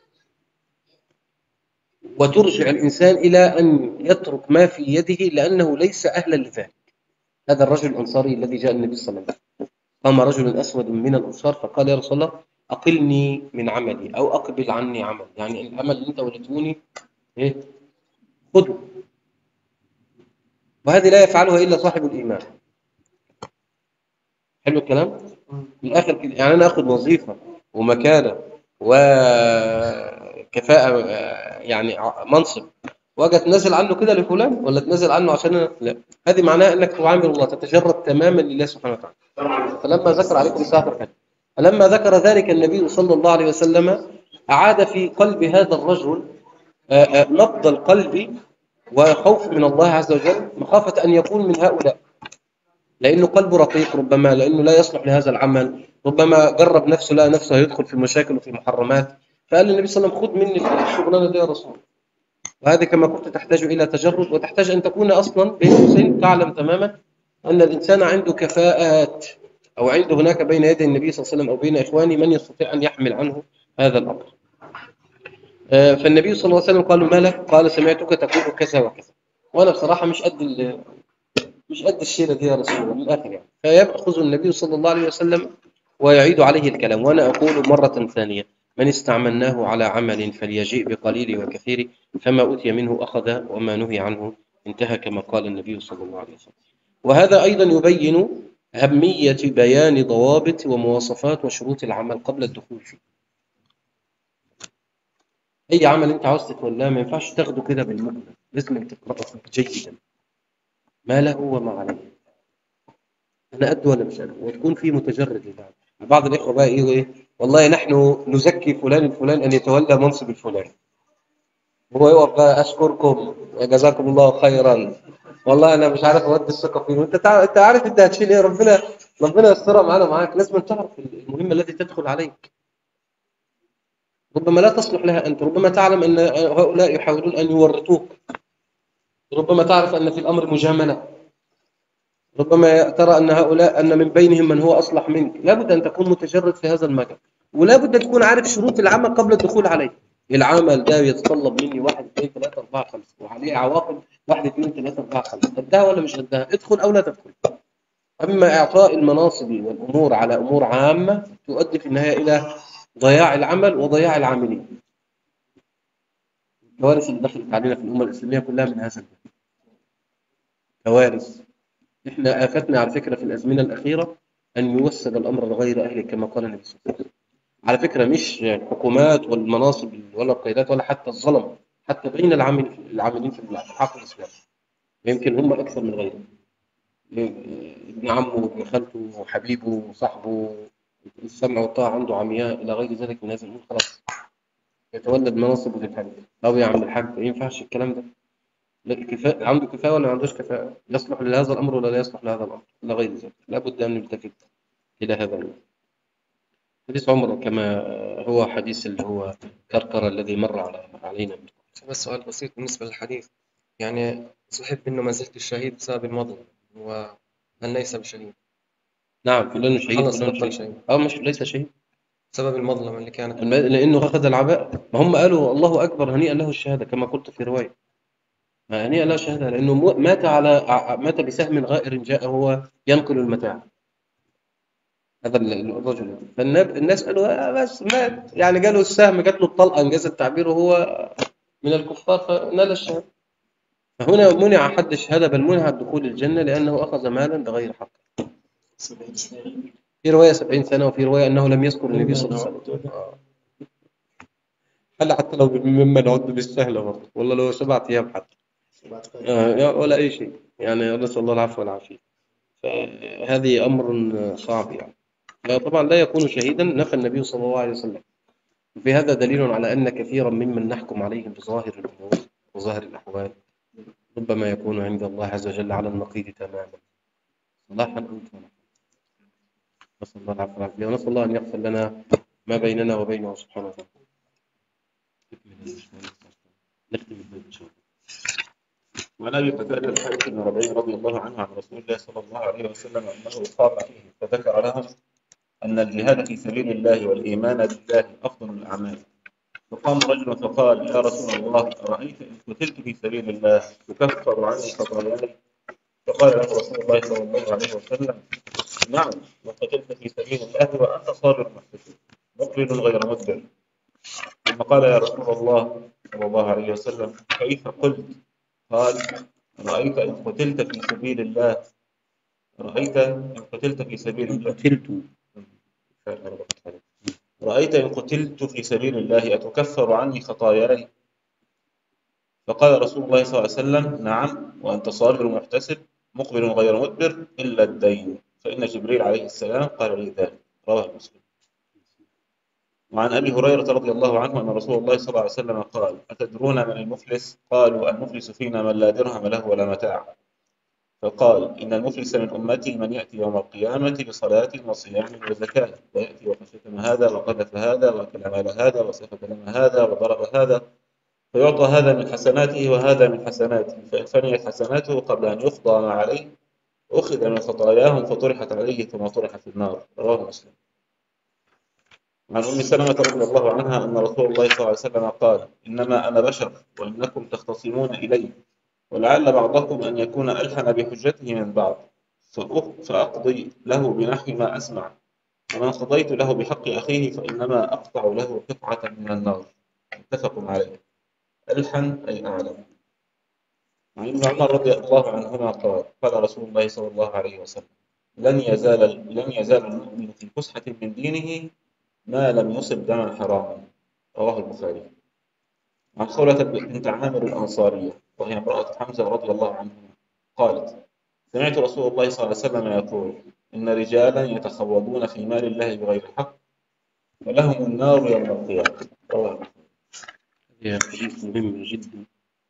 وترجع الإنسان إلى أن يترك ما في يده لأنه ليس أهلا لذلك. هذا الرجل الأنصاري الذي جاء النبي صلى الله عليه وسلم، قام رجل أسود من الأنصار فقال: يا رسول الله، أقلني من عملي أو أقبل عني عمل، يعني العمل اللي أنت ولدتوني إيه؟ خذه. وهذه لا يفعلها إلا صاحب الإيمان. حلو الكلام؟ في الآخر كده يعني أنا أخذ وظيفة ومكانة وكفاءة، يعني منصب، واجي اتنازل عنه كده لفلان، ولا اتنازل عنه عشان أنا؟ لا، هذه معناها انك تعامل الله، تتجرد تماما لله سبحانه وتعالى. فلما ذكر عليكم الساعه الحج، فلما ذكر ذلك النبي صلى الله عليه وسلم اعاد في قلب هذا الرجل نبض القلب وخوف من الله عز وجل، مخافه ان يكون من هؤلاء، لانه قلبه رقيق، ربما لانه لا يصلح لهذا العمل، ربما جرب نفسه لقى نفسه يدخل في مشاكل وفي محرمات، فقال للنبي صلى الله عليه وسلم: خذ مني الشغلانه دي يا رسول الله. وهذه كما قلت تحتاج إلى تجرد، وتحتاج أن تكون أصلا بين قوسين تعلم تماما أن الإنسان عنده كفاءات، أو عنده هناك بين يدي النبي صلى الله عليه وسلم أو بين إخوانه من يستطيع أن يحمل عنه هذا الأمر. فالنبي صلى الله عليه وسلم قال: ما لك؟ قال: سمعتك تقول كذا وكذا، وأنا بصراحة مش قد مش قد الشيلة دي يا رسول الله، من الآخر يعني. فيأخذ النبي صلى الله عليه وسلم ويعيد عليه الكلام. وأنا أقول مرة ثانية: من استعملناه على عمل فليجيء بقليل وكثير، فما أوتي منه أخذ وما نهي عنه انتهى، كما قال النبي صلى الله عليه وسلم. وهذا أيضا يبين أهمية بيان ضوابط ومواصفات وشروط العمل قبل الدخول فيه. أي عمل أنت عاوز تتولاه ما ينفعش تاخده كده بالمجمل، لازم تقرأه جيدا ما له وما عليه، أنا قد ولا مش قد، وتكون فيه متجرد لله. بعض الإخوة بقى إيه وإيه، والله نحن نزكي فلان الفلان أن يتولى منصب الفلان، هو يقف بقى: أشكركم وجزاكم الله خيرا، والله أنا مش عارف أودي الثقة فيه، وأنت تع... أنت عارف أنت هتشيل إيه، ربنا ربنا يسترها معانا معاك. لازم تعرف المهمة التي تدخل عليك، ربما لا تصلح لها أنت، ربما تعلم أن هؤلاء يحاولون أن يورطوك، ربما تعرف أن في الأمر مجاملة، ربما ترى أن هؤلاء أن من بينهم من هو أصلح منك. لابد أن تكون متجرد في هذا المجال، ولابد أن تكون عارف شروط العمل قبل الدخول عليه. العمل ده يتطلب مني واحد اثنين ثلاثة أربعة خمسة، وعليه عواقب واحد اثنين ثلاثة أربعة خمسة، قدها ولا مش قدها؟ ادخل أو لا تدخل. أما إعطاء المناصب والأمور على أمور عامة تؤدي في النهاية إلى ضياع العمل وضياع العاملين. الكوارث اللي دخلت علينا في الأمة الإسلامية كلها من هذا الباب، كوارث. إحنا آفتنا على فكرة في الأزمنة الأخيرة أن يوسد الأمر لغير أهله، كما قال النبي صلى الله عليه وسلم. على فكرة مش الحكومات والمناصب ولا القيادات ولا حتى الظلم، حتى بين العامل العاملين في الحق الإسلامي يمكن هم أكثر من غيرهم. ابن عمه وابن خالته وحبيبه وصاحبه، السمع والطاعة عنده عمياء إلى غير ذلك من هذا الأمور، خلاص يتولد مناصب وتتهد. أو يا عم الحاج ما ينفعش الكلام ده، لكن كفاءة، عنده كفاءة ولا ما عندوش كفاءة، يصلح لهذا الأمر ولا لا يصلح لهذا الأمر، إلى غير ذلك. لابد أن نلتفت إلى هذا الأمر. حديث عمر كما هو حديث اللي هو كركر الذي مر على علينا. بس سؤال بسيط بالنسبة للحديث، يعني صحيح إنه ما زلت الشهيد بسبب المضي، وهل ليس بشهيد؟ نعم، فلان شهيد خلص فلان بطل شهيد. شهيد أو مش ليس شهيد بسبب المظلمة اللي كانت. الم- لأنه أخذ العباء. ما هم قالوا الله أكبر هنيئا له الشهادة كما قلت في رواية، ما هنيئا له الشهادة لأنه مو- مات على ع- مات بسهم غائر جاء هو ينقل المتاع، هذا ال- الرجل. فالناس قالوا آه بس مات، يعني قالوا السهم جات له الطلقة إنجاز التعبير وهو من الكفار فنال الشهادة. فهنا منع حد الشهادة، بل منع دخول الجنة لأنه أخذ مالا بغير حق. في رواية سبعين سنة، وفي رواية أنه لم يذكر النبي صلى الله عليه وسلم. هل حتى لو مما نعد بالسهلة برضه، والله لو سبعة أيام حتى آه ولا أي شيء، يعني نسأل الله العفو والعافية. فهذه أمر صعب يعني. طبعا لا يكون شهيدا، نفى النبي صلى الله عليه وسلم في هذا دليل على أن كثيرا ممن نحكم عليهم بظاهر الأمور وظاهر الأحوال ربما يكون عند الله عز وجل على النقيض تماما صلاحا أو صلاحا. نسأل الله العفو والعافية ونسأل الله أن يغفر لنا ما بيننا وبينه سبحانه وتعالى. نختم الباب إن شاء الله. وعن ابي قتاده الحارث بن ربيع رضي الله عنه عن رسول الله صلى الله عليه وسلم انه قام فيه فذكر لهم ان الجهاد في سبيل الله والايمان بالله افضل الاعمال. فقام رجل فقال: يا رسول الله، ارايت ان قتلت في سبيل الله تكفر عني خطاياي؟ فقال له رسول الله صلى الله عليه وسلم: نعم، وقتلت في سبيل الله وانت صابر محتسب مقبل غير مدبر. ثم قال: يا رسول الله صلى الله عليه وسلم، كيف قلت؟ قال: رأيت إن قتلت في سبيل الله رأيت إن قتلت في سبيل الله قتلت رأيت إن قتلت في سبيل الله أتكفر عني خطاياي؟ فقال رسول الله صلى الله عليه وسلم: نعم، وأنت صابر محتسب مقبل غير مدبر إلا الدين، فإن جبريل عليه السلام قال لي ذلك. رواه مسلم. وعن أبي هريرة رضي الله عنه أن رسول الله صلى الله عليه وسلم قال: أتدرون من المفلس؟ قالوا: المفلس فينا من لا درهم له ولا متاع. فقال: إن المفلس من أمتي من يأتي يوم القيامة بصلاة وصيام وزكاة، ويأتي وقد شتم هذا وقذف هذا وأكل مال هذا وسفك دم هذا وضرب هذا، فيعطى هذا من حسناته وهذا من حسناته، فإن فنيت حسناته قبل أن يقضى ما عليه أخذ من خطاياهم فطرحت عليه ثم طرح في النار. رواه مسلم. عن أم سلمة رضي الله عنها أن رسول الله صلى الله عليه وسلم قال: إنما أنا بشر وإنكم تختصمون إلي، ولعل بعضكم أن يكون ألحن بحجته من بعض، فأقضي له بنحو ما أسمع، ومن قضيت له بحق أخيه فإنما أقطع له قطعة من النار. متفق عليه. ألحن أي أعلم. عن ابن عمر رضي الله عنهما قال: قال رسول الله صلى الله عليه وسلم: لن يزال لن يزال المؤمن في فسحة من دينه ما لم يصب دما حراما. رواه البخاري. عن خولة بنت عامر الأنصارية وهي امرأة حمزة رضي الله عنهما قالت: سمعت رسول الله صلى الله عليه وسلم يقول: إن رجالا يتخوضون في مال الله بغير حق فلهم النار يوم القيامة. رواه. هذا حديث مهم جدا.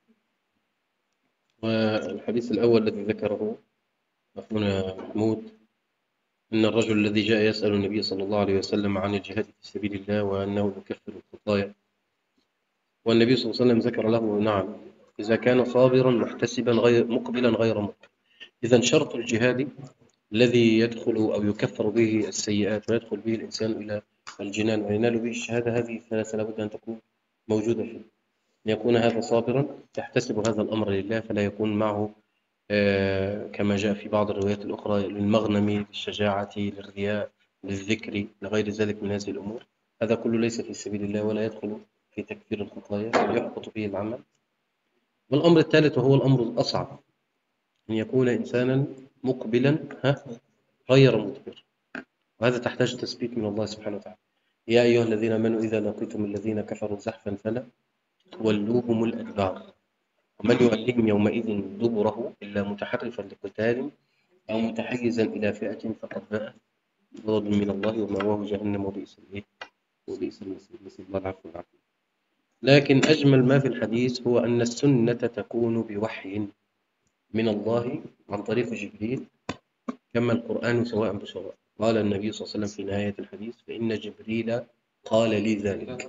والحديث الأول الذي ذكره أخونا محمود أن الرجل الذي جاء يسأل النبي صلى الله عليه وسلم عن الجهاد في سبيل الله وأنه يكفر الخطايا، والنبي صلى الله عليه وسلم ذكر له: نعم، إذا كان صابرا محتسبا غير مقبلا غير مقبل. إذا شرط الجهاد الذي يدخل أو يكفر به السيئات ويدخل به الإنسان إلى الجنان وينال به الشهادة، هذه الثلاثة لابد أن تكون موجودة فيه، أن يكون هذا صابرا يحتسب هذا الأمر لله، فلا يكون معه آه كما جاء في بعض الروايات الأخرى للمغنم، للشجاعة، للرياء، للذكر، لغير ذلك من هذه الأمور. هذا كله ليس في سبيل الله ولا يدخل في تكفير الخطايا بل يحبط به العمل. والأمر الثالث وهو الأمر الأصعب، أن يكون إنسانا مقبلا ها غير مدبر، وهذا تحتاج تثبيت من الله سبحانه وتعالى. يا أيها الذين آمنوا إذا لقيتم الذين كفروا زحفا فلا تولوهم الأدبار ومن يولهم يومئذ دبره إلا متحرفا لقتال أو متحيزا إلى فئة فقد باء بغضب من الله ومأواه جهنم وبئس الإيه وبئس المصير. نسأل الله العفو والعافية. لكن أجمل ما في الحديث هو أن السنة تكون بوحي من الله عن طريق جبريل كما القرآن سواء بسواء. قال النبي صلى الله عليه وسلم في نهاية الحديث: فإن جبريل قال لي ذلك.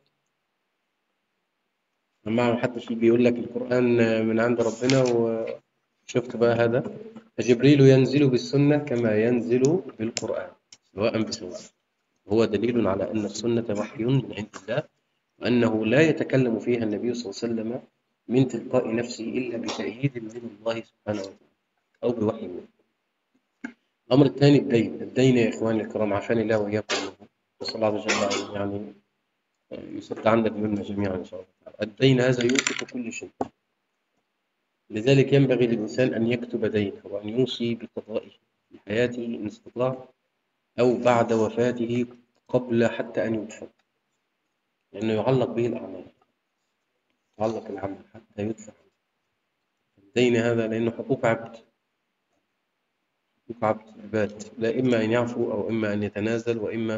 أما حتى شيء بيقول لك القرآن من عند ربنا، وشفت بقى هذا، فجبريل ينزل بالسنة كما ينزل بالقرآن سواء بسواء. هو دليل على أن السنة وحي من عند الله، وأنه لا يتكلم فيها النبي صلى الله عليه وسلم من تلقاء نفسه إلا بتأييد من الله سبحانه وتعالى أو بوحي منه. الأمر الثاني الدين. الدين يا إخواني الكرام عشان الله وإياكم، نسأل الله عز وجل يعني يسد عنا ديوننا جميعا إن شاء الله. الدين هذا يوثق كل شيء، لذلك ينبغي للإنسان أن يكتب دينه وأن يوصي بقضائه في حياته إن استطاع أو بعد وفاته قبل حتى أن يدفن، لأنه يعلق به الأعمال، يعلق العمل حتى يدفع الدين هذا، لأنه حقوق عبد، حقوق عبد عباد، لا إما أن يعفو أو إما أن يتنازل وإما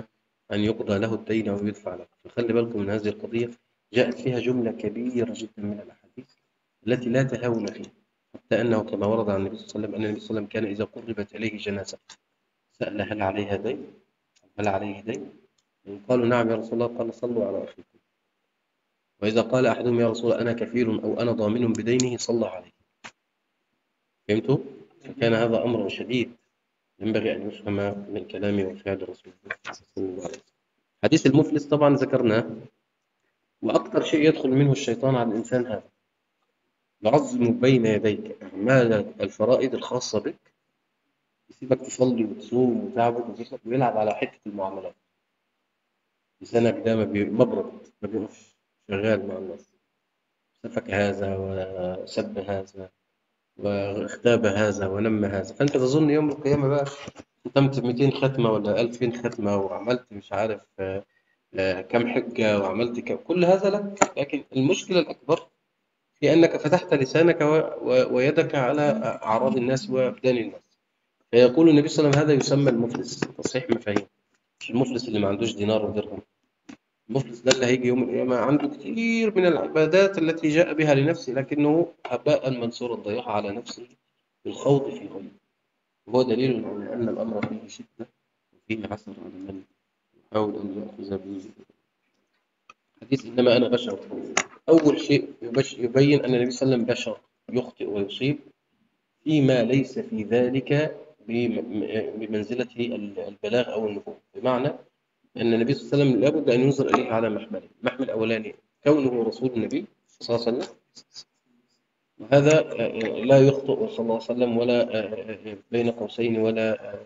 أن يقضى له الدين أو يدفع له. فخلي بالكم من هذه القضية، جاءت فيها جملة كبيرة جدا من الأحاديث التي لا تهاون فيها، حتى أنه كما ورد عن النبي صلى الله عليه وسلم أن النبي صلى الله عليه وسلم كان إذا قربت إليه جنازة سأل هل عليها دين؟ هل عليه دين؟ إن قالوا نعم يا رسول الله قال صلوا على أخيكم. وإذا قال أحدهم يا رسول الله أنا كفيل أو أنا ضامن بدينه صلى عليه. فهمتوا؟ فكان هذا أمر شديد ينبغي أن يفهم من كلام وفعل رسول الله صلى الله عليه وسلم. حديث المفلس طبعا ذكرناه، وأكثر شيء يدخل منه الشيطان على الإنسان هذا، يعظم بين يديك أعمال الفرائض الخاصة بك، يسيبك تصلي وتصوم وتعبد وتشرب ويلعب على حتة المعاملات. لسانك ده ما بي- مبرد، ما بيقفش شغال مع الناس، سفك هذا وسب هذا واغتاب هذا ونم هذا. فأنت تظن يوم القيامة بقى ختمت مئتين ختمة ولا ألفين ختمة وعملت مش عارف آه، آه، كم حجة وعملت كم، كل هذا لك. لكن المشكلة الأكبر في أنك فتحت لسانك و- و- ويدك على أعراض الناس وأبدان الناس. فيقول النبي صلى الله عليه وسلم هذا يسمى المفلس. تصحيح مفاهيم، مش المفلس اللي ما عندوش دينار ودرهم. المفلس ده اللي هيجي يوم القيامة عنده كثير من العبادات التي جاء بها لنفسه، لكنه هباء منثورا ضيعها على نفسه بالخوض في غيره. وهو دليل على أن الأمر فيه شدة وفيه عسر على من يحاول أن يأخذ به. حديث إنما أنا بشر، أول شيء يبش- يبين أن النبي صلى الله عليه وسلم بشر يخطئ ويصيب، فيما ليس في ذلك بم- بمنزلة البلاغ أو النبوة. بمعنى أن النبي صلى الله عليه وسلم لابد أن ينظر إليه على محمله. المحمل الأولاني كونه رسول النبي صلى الله عليه وسلم، وهذا لا يخطئ صلى الله عليه وسلم ولا بين قوسين ولا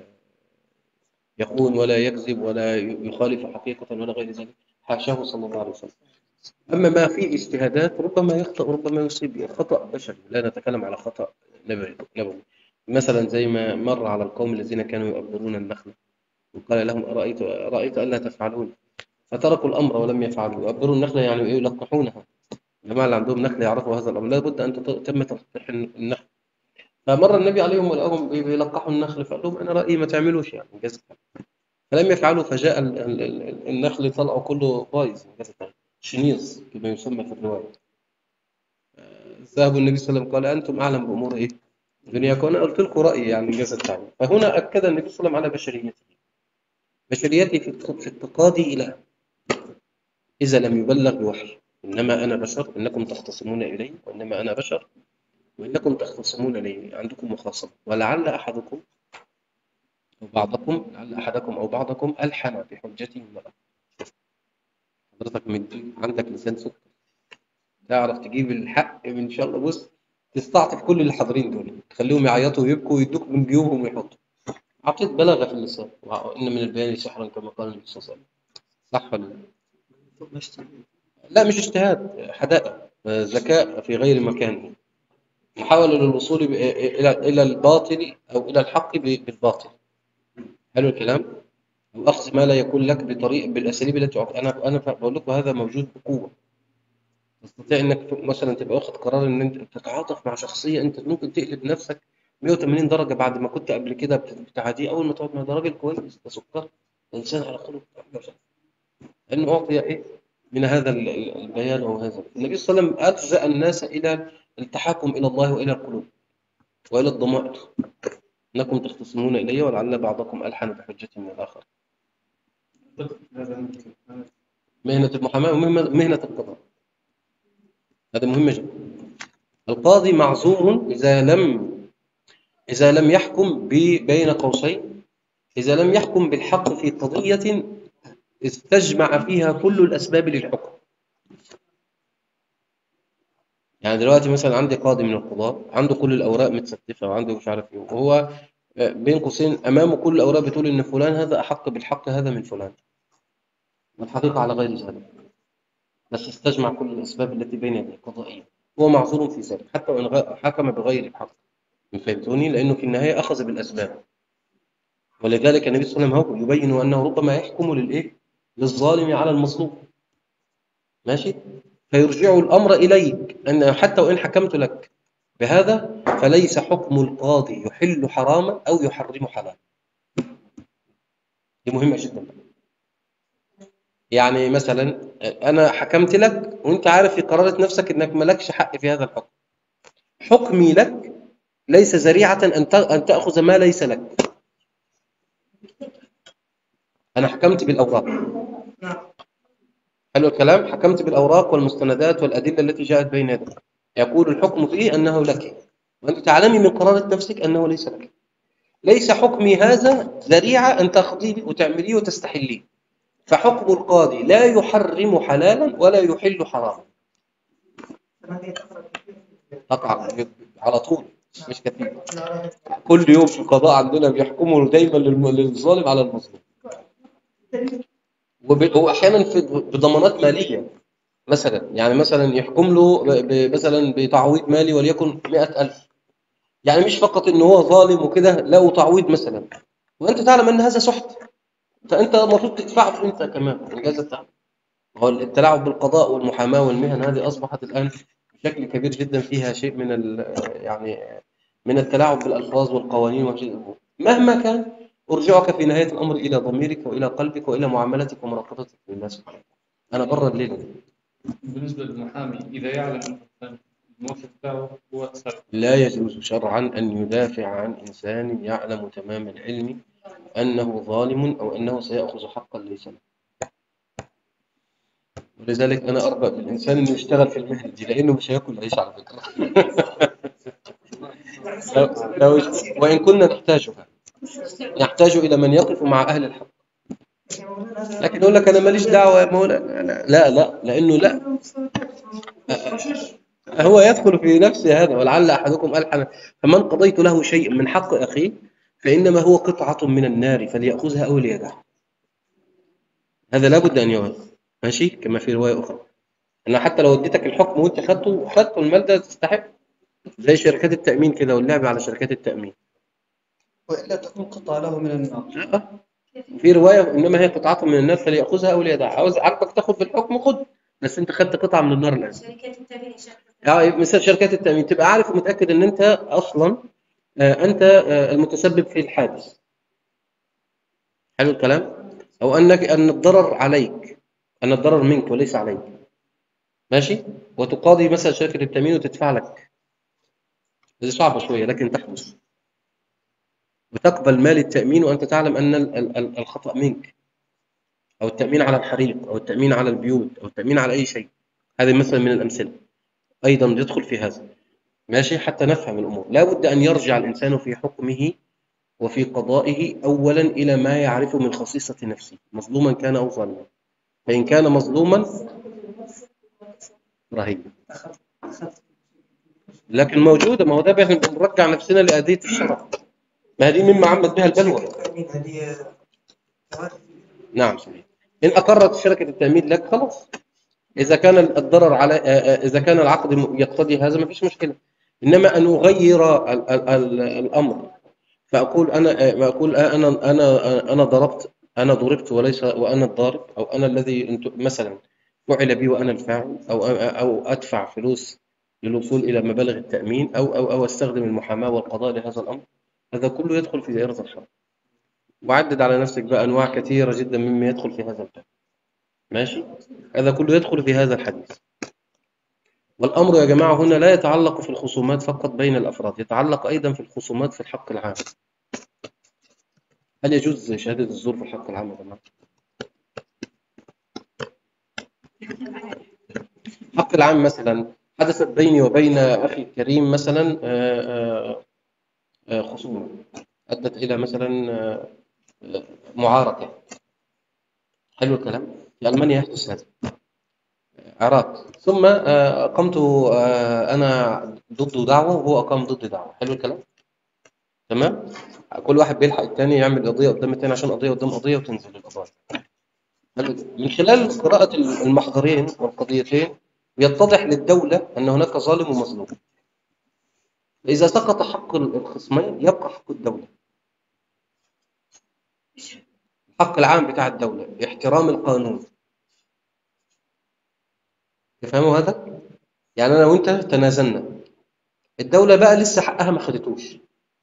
يخون ولا يكذب ولا يخالف حقيقة ولا غير ذلك، حاشاه صلى الله عليه وسلم. أما ما فيه اجتهادات ربما يخطئ وربما يصيب، خطأ بشري، لا نتكلم على خطأ نبوي. مثلا زي ما مر على القوم الذين كانوا يؤبرون النخل وقال لهم أرأيت أرأيت ألا تفعلون، فتركوا الأمر ولم يفعلوا. يؤبرون النخلة يعني إيه؟ يلقحونها. الجماعة اللي عندهم نخل يعرفوا هذا الأمر، لا بد أن تتم تلقيح النخل. فمر النبي عليهم ولقاهم بيلقحوا النخل فقال لهم أنا رأيي ما تعملوش يعني جزء. فلم يفعلوا، فجاء ال- ال- ال- النخل طلعوا كله بايظ جزء شنيظ كما يسمى في الرواية. ذهب النبي صلى الله عليه وسلم قال أنتم أعلم بأمور إيه؟ دنياكم، أنا قلت لكم رأيي يعني جزء ثاني. فهنا أكد النبي صلى الله عليه وسلم على بشريته، بشريته في في التقاضي إلى إذا لم يبلغ بوحي. إنما أنا بشر، إنكم تختصمون إلي، وإنما أنا بشر وإنكم تختصمون إلي، عندكم مخاصمة. ولعل أحدكم أو بعضكم لعل أحدكم أو بعضكم ألحن بحجته من الآخر. حضرتك مدي عندك لسان سكر، تعرف تجيب الحق إن شاء الله. بص، تستعطف كل اللي حاضرين دول، تخليهم يعيطوا ويبكوا ويدوك من جيوبهم ويحطوا. أعطيت بلاغة في اللسان، وإن من البيان سحرا كما قال النبي صلى الله عليه وسلم. صح ولا لا؟ لا مش اجتهاد، حداقة، ذكاء في غير مكانه، محاولة للوصول ب- إلى إلى الباطل أو إلى الحق ب- بالباطل. حلو الكلام؟ أو أخذ ما لا يكون لك بطريق بالأساليب التي تعطي. أنا أنا بقول لكم هذا موجود بقوة. تستطيع إنك مثلا تبقى واخد قرار إن أنت تتعاطف مع شخصية أنت ممكن تقلب نفسك مئة وثمانين درجة بعد ما كنت قبل كده بتعاديه. أول ما تقعد مع ده راجل كويس، ده سكر، ده إنسان على خلق، لأنه أعطي إيه من هذا ال- ال- البيان أو هذا. النبي صلى الله عليه وسلم ألجأ الناس إلى التحاكم إلى الله وإلى القلوب وإلى الضمائر. إنكم تختصمون إلي ولعل بعضكم ألحن بحجة من الآخر. مهنة المحاماة ومهنة مهنة القضاء، هذا مهمة جدا. القاضي معذور إذا لم إذا لم يحكم ب- بين قوسين، إذا لم يحكم بالحق في قضية استجمع فيها كل الأسباب للحكم. يعني دلوقتي مثلا عندي قاضي من القضاة عنده كل الأوراق متستفة وعنده مش عارف إيه، وهو آه، بين قوسين أمامه كل الأوراق بتقول إن فلان هذا أحق بالحق هذا من فلان، والحقيقة على غير ذلك، بس استجمع كل الأسباب التي بين يديه قضائيا. هو معذور في ذلك حتى وإن غ- حكم بغير الحق. فهمتوني؟ لأنه في النهاية أخذ بالأسباب. ولذلك النبي صلى الله عليه وسلم هو يبين أنه ربما يحكم للإيه؟ للظالم على المظلوم. ماشي؟ فيرجع الأمر إليك أن حتى وإن حكمت لك بهذا فليس حكم القاضي يحل حراما أو يحرم حلالا. دي مهمة جدا. يعني مثلا أنا حكمت لك وأنت عارف في قرارة نفسك إنك مالكش حق في هذا الحكم. حكمي لك ليس ذريعة أن ت- أن تأخذ ما ليس لك. أنا حكمت بالأوراق. حلو الكلام. حكمت بالأوراق والمستندات والأدلة التي جاءت بين يدك. يقول الحكم فيه أنه لك، وأنت تعلمي من قرارة نفسك أنه ليس لك. ليس حكمي هذا ذريعة أن تأخذيه وتعمليه وتستحليه. فحكم القاضي لا يحرم حلالا ولا يحل حراما. قطعا على طول، مش كثير. كل يوم في القضاء عندنا بيحكموا دايما للم- للظالم على المظلوم، وب- واحيانا في بضمانات ماليه. مثلا يعني مثلا يحكم له ب- ب- مثلا بتعويض مالي وليكن مئة ألف. يعني مش فقط ان هو ظالم وكده، لا تعويض مثلا، وانت تعلم ان هذا سحت، فانت المفروض تدفعه انت كمان الجزء بتاعك. هو التلاعب بالقضاء والمحاماه والمهن هذه اصبحت الان بشكل كبير جدا فيها شيء من ال يعني من التلاعب بالالفاظ والقوانين وهذه الامور. مهما كان، ارجعك في نهايه الامر الى ضميرك والى قلبك والى معاملتك ومراقبتك لله سبحانه وتعالى. انا بره الليل دي. بالنسبة للمحامي إذا يعلم أن الموقف بتاعه هو سرقة. لا يجوز شرعا ان يدافع عن انسان يعلم تمام العلم انه ظالم او انه سيأخذ حقا ليس له. ولذلك انا ارغب بالانسان انه يشتغل في المهنه دي، لانه مش هياكل عيش على فكره. لو لو اشت- وان كنا نحتاجها، نحتاج الى من يقف مع اهل الحق. لكن يقول لك انا ماليش دعوه يا مولانا، لا لا, لا لانه لا، هو يدخل في نفسه هذا. ولعل احدكم الحن فمن قضيت له شيء من حق اخيه فانما هو قطعه من النار فليأخذها او ليدعها. هذا لابد ان يعرف. ماشي، كما في روايه اخرى انا حتى لو اديتك الحكم وانت خدته خدته المال ده تستحق. زي شركات التامين كده واللعب على شركات التامين. وإلا تكون قطعة له من النار. في روايه انما هي قطعه من النار فليأخذها او ليدعها. عاوز عاجبك تاخد بالحكم خد، بس انت خدت قطعه من النار الان. شركات التأمين يعني مثل شركات التامين تبقى عارف ومتاكد ان انت اصلا آه، انت آه، المتسبب في الحادث. حلو الكلام. او انك ان الضرر عليك، ان الضرر منك وليس عليك. ماشي. وتقاضي مثلا شركه التامين وتدفع لك. دي صعبه شويه لكن تحدث. وتقبل مال التامين وانت تعلم ان ال- ال- ال- الخطا منك، او التامين على الحريق او التامين على البيوت او التامين على اي شيء. هذه مثلا من الامثله ايضا يدخل في هذا. ماشي. حتى نفهم الامور لا بد ان يرجع الانسان في حكمه وفي قضائه أولا إلى ما يعرفه من خصيصة نفسه، مظلوما كان أو ظالما. فإن كان مظلوما رهيب. لكن موجودة، ما هو ده احنا بنرجع نفسنا لأدية الشرع، ما هذه مما عمت بها البلوى. نعم صحيح. إن أقرت شركة التأمين لك خلاص، إذا كان الضرر على إذا كان العقد يقتضي هذا ما فيش مشكلة. إنما أن أغير ال- ال- ال- الأمر فأقول أنا أقول أنا أنا أنا ضربت، أنا ضربت وليس وأنا الضارب، أو أنا الذي أنت- مثلا فعل بي وأنا الفاعل، أو أو أدفع فلوس للوصول إلى مبالغ التأمين، أو أو أو أستخدم المحاماة والقضاء لهذا الأمر. هذا كله يدخل في دائرة الحرب. وعدد على نفسك بقى أنواع كثيرة جدا مما يدخل في هذا الباب. ماشي. هذا كله يدخل في هذا الحديث. والأمر يا جماعة هنا لا يتعلق في الخصومات فقط بين الأفراد، يتعلق أيضا في الخصومات في الحق العام. هل يجوز شهادة الزور في الحق العام يا جماعة؟ الحق العام مثلا حدثت بيني وبين أخي الكريم مثلا آه، آه، آه، خصومة أدت إلى مثلا آه، آه، معاركة. حلو الكلام. في ألمانيا يحدث هذا، عراق. ثم آه، أقمت آه، أنا ضده دعوة وهو أقام ضدي دعوة. حلو الكلام. تمام. كل واحد بيلحق الثاني يعمل قضية قدام الثاني عشان قضية قدام قضية وتنزل القضايا. من خلال قراءة المحضرين والقضيتين يتضح للدولة أن هناك ظالم ومظلوم. إذا سقط حق الخصمين يبقى حق الدولة، الحق العام بتاع الدولة، احترام القانون. تفهموا هذا؟ يعني أنا وأنت تنازلنا، الدولة بقى لسه حقها ما خدتوش.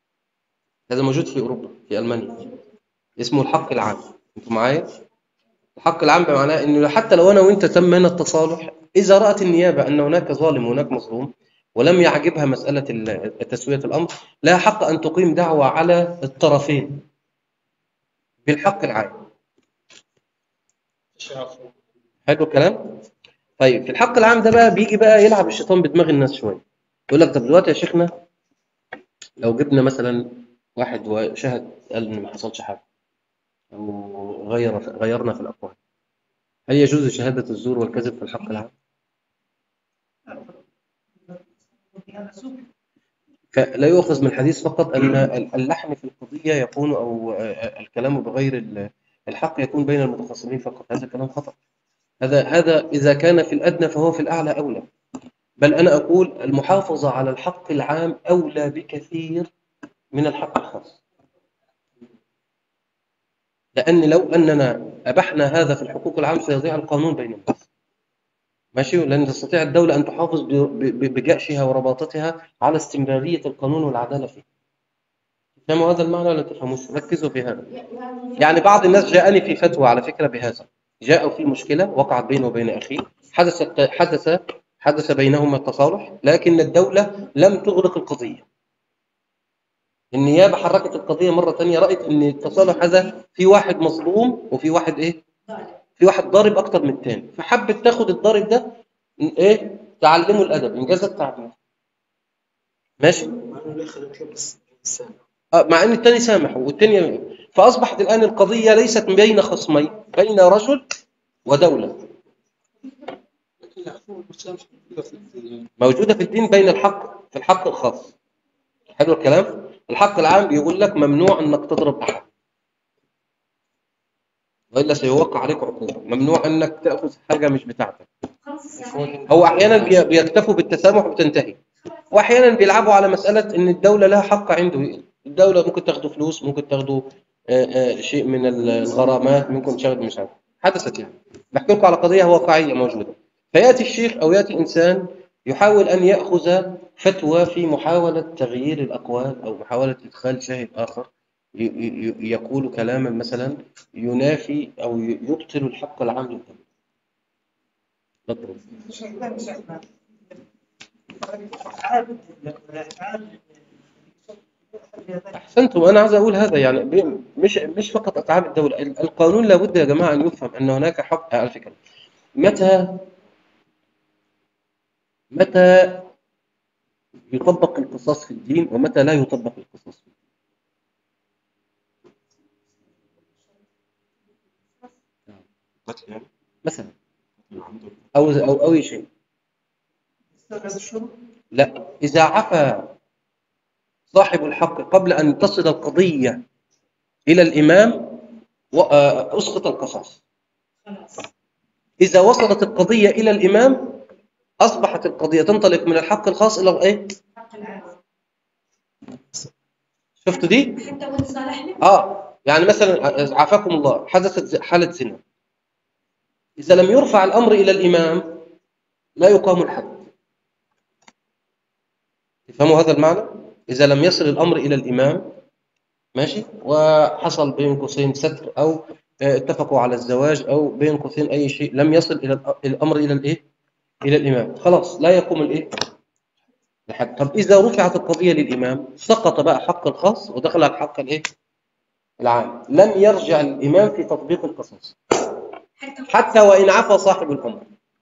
هذا موجود في أوروبا، في ألمانيا، اسمه الحق العام. أنتوا معايا؟ الحق العام بمعناه انه حتى لو انا وانت تم هنا التصالح، اذا رأت النيابة ان هناك ظالم وهناك مظلوم ولم يعجبها مسألة ال- تسوية الامر، لها حق ان تقيم دعوة على الطرفين بالحق العام. حلو الكلام. طيب في الحق العام ده بقى بيجي بقى يلعب الشيطان بدماغ الناس شويه، يقول لك طب دلوقتي يا شيخنا لو جبنا مثلا واحد وشهد قال ان ما حصلش حاجه او غير غيرنا في الاقوال، هل يجوز شهاده الزور والكذب في الحق العام؟ فلا يؤخذ من الحديث فقط ان اللحن في القضيه يكون او الكلام بغير الحق يكون بين المتخاصمين فقط، هذا كلام خطأ. هذا هذا اذا كان في الادنى فهو في الاعلى اولى. بل أنا أقول المحافظة على الحق العام أولى بكثير من الحق الخاص، لأن لو أننا أبحنا هذا في الحقوق العام سيضيع القانون بين الناس. ماشي، لن تستطيع الدولة أن تحافظ ب- ب- بجأشها ورباطتها على استمرارية القانون والعدالة فيه. تفهموا هذا المعنى ولا تفهموش؟ ركزوا في هذا. يعني بعض الناس جاءني في فتوى على فكرة بهذا، جاءوا في مشكلة وقعت بينه وبين أخيه، حدث حدث حدث بينهما التصالح، لكن الدولة لم تغلق القضية. النيابة حركت القضية مرة تانية، رأت إن التصالح هذا في واحد مظلوم وفي واحد إيه؟ في واحد ضارب أكتر من التاني، فحبت تاخد الضارب ده إيه؟ تعلمه الأدب، إنجاز التعبير. ماشي؟ آه، مع إن التاني سامح والتاني، فأصبحت الآن القضية ليست بين خصمين، بين رجل ودولة. موجودة في الدين بين الحق في الحق الخاص. حلو الكلام؟ الحق العام بيقول لك ممنوع انك تضرب احد والا سيوقع عليك عقوبه، ممنوع انك تاخذ حاجه مش بتاعتك. هو احيانا بي- بيكتفوا بالتسامح وتنتهي، واحيانا بيلعبوا على مساله ان الدوله لها حق عنده. الدوله ممكن تاخدوا فلوس، ممكن تاخدوا آه، آه، شيء من الغرامات، ممكن تاخدوا مش عارف. حدثت يعني، بحكي لكم على قضيه واقعيه موجوده. فياتي الشيخ او ياتي انسان يحاول ان ياخذ فتوى في محاوله تغيير الاقوال او محاوله ادخال شاهد اخر ي- ي- يقول كلاما مثلا ينافي او يبطل الحق العام للدوله. تفضل. احسنتم. انا عايز اقول هذا يعني ب- مش مش فقط اتعاب الدوله، ال- القانون لابد يا جماعه ان يفهم ان هناك حق. على فكره، متى متى يطبق القصاص في الدين ومتى لا يطبق القصاص في الدين؟ قتل يعني مثلا العمد. او او او اي شيء. لا، اذا عفى صاحب الحق قبل ان تصل القضيه الى الامام و- آه، اسقط القصاص. اذا وصلت القضيه الى الامام اصبحت القضيه تنطلق من الحق الخاص الى ايه؟ شفتوا دي؟ حتى وإن صالحنا اه يعني مثلا عافاكم الله حدثت ز- حاله زنا، اذا لم يرفع الامر الى الامام لا يقام الحد. تفهموا هذا المعنى؟ اذا لم يصل الامر الى الامام، ماشي، وحصل بين قوسين ستر او آه، اتفقوا على الزواج او بين قوسين اي شيء، لم يصل الى الأ- الامر الى الايه؟ الى الامام، خلاص لا يقوم الايه؟ الحد. طب اذا رفعت القضيه للامام سقط بقى حق الخاص ودخل الحق الايه؟ العام، لم يرجع الامام في تطبيق القصاص حتى وان عفى صاحب الامر.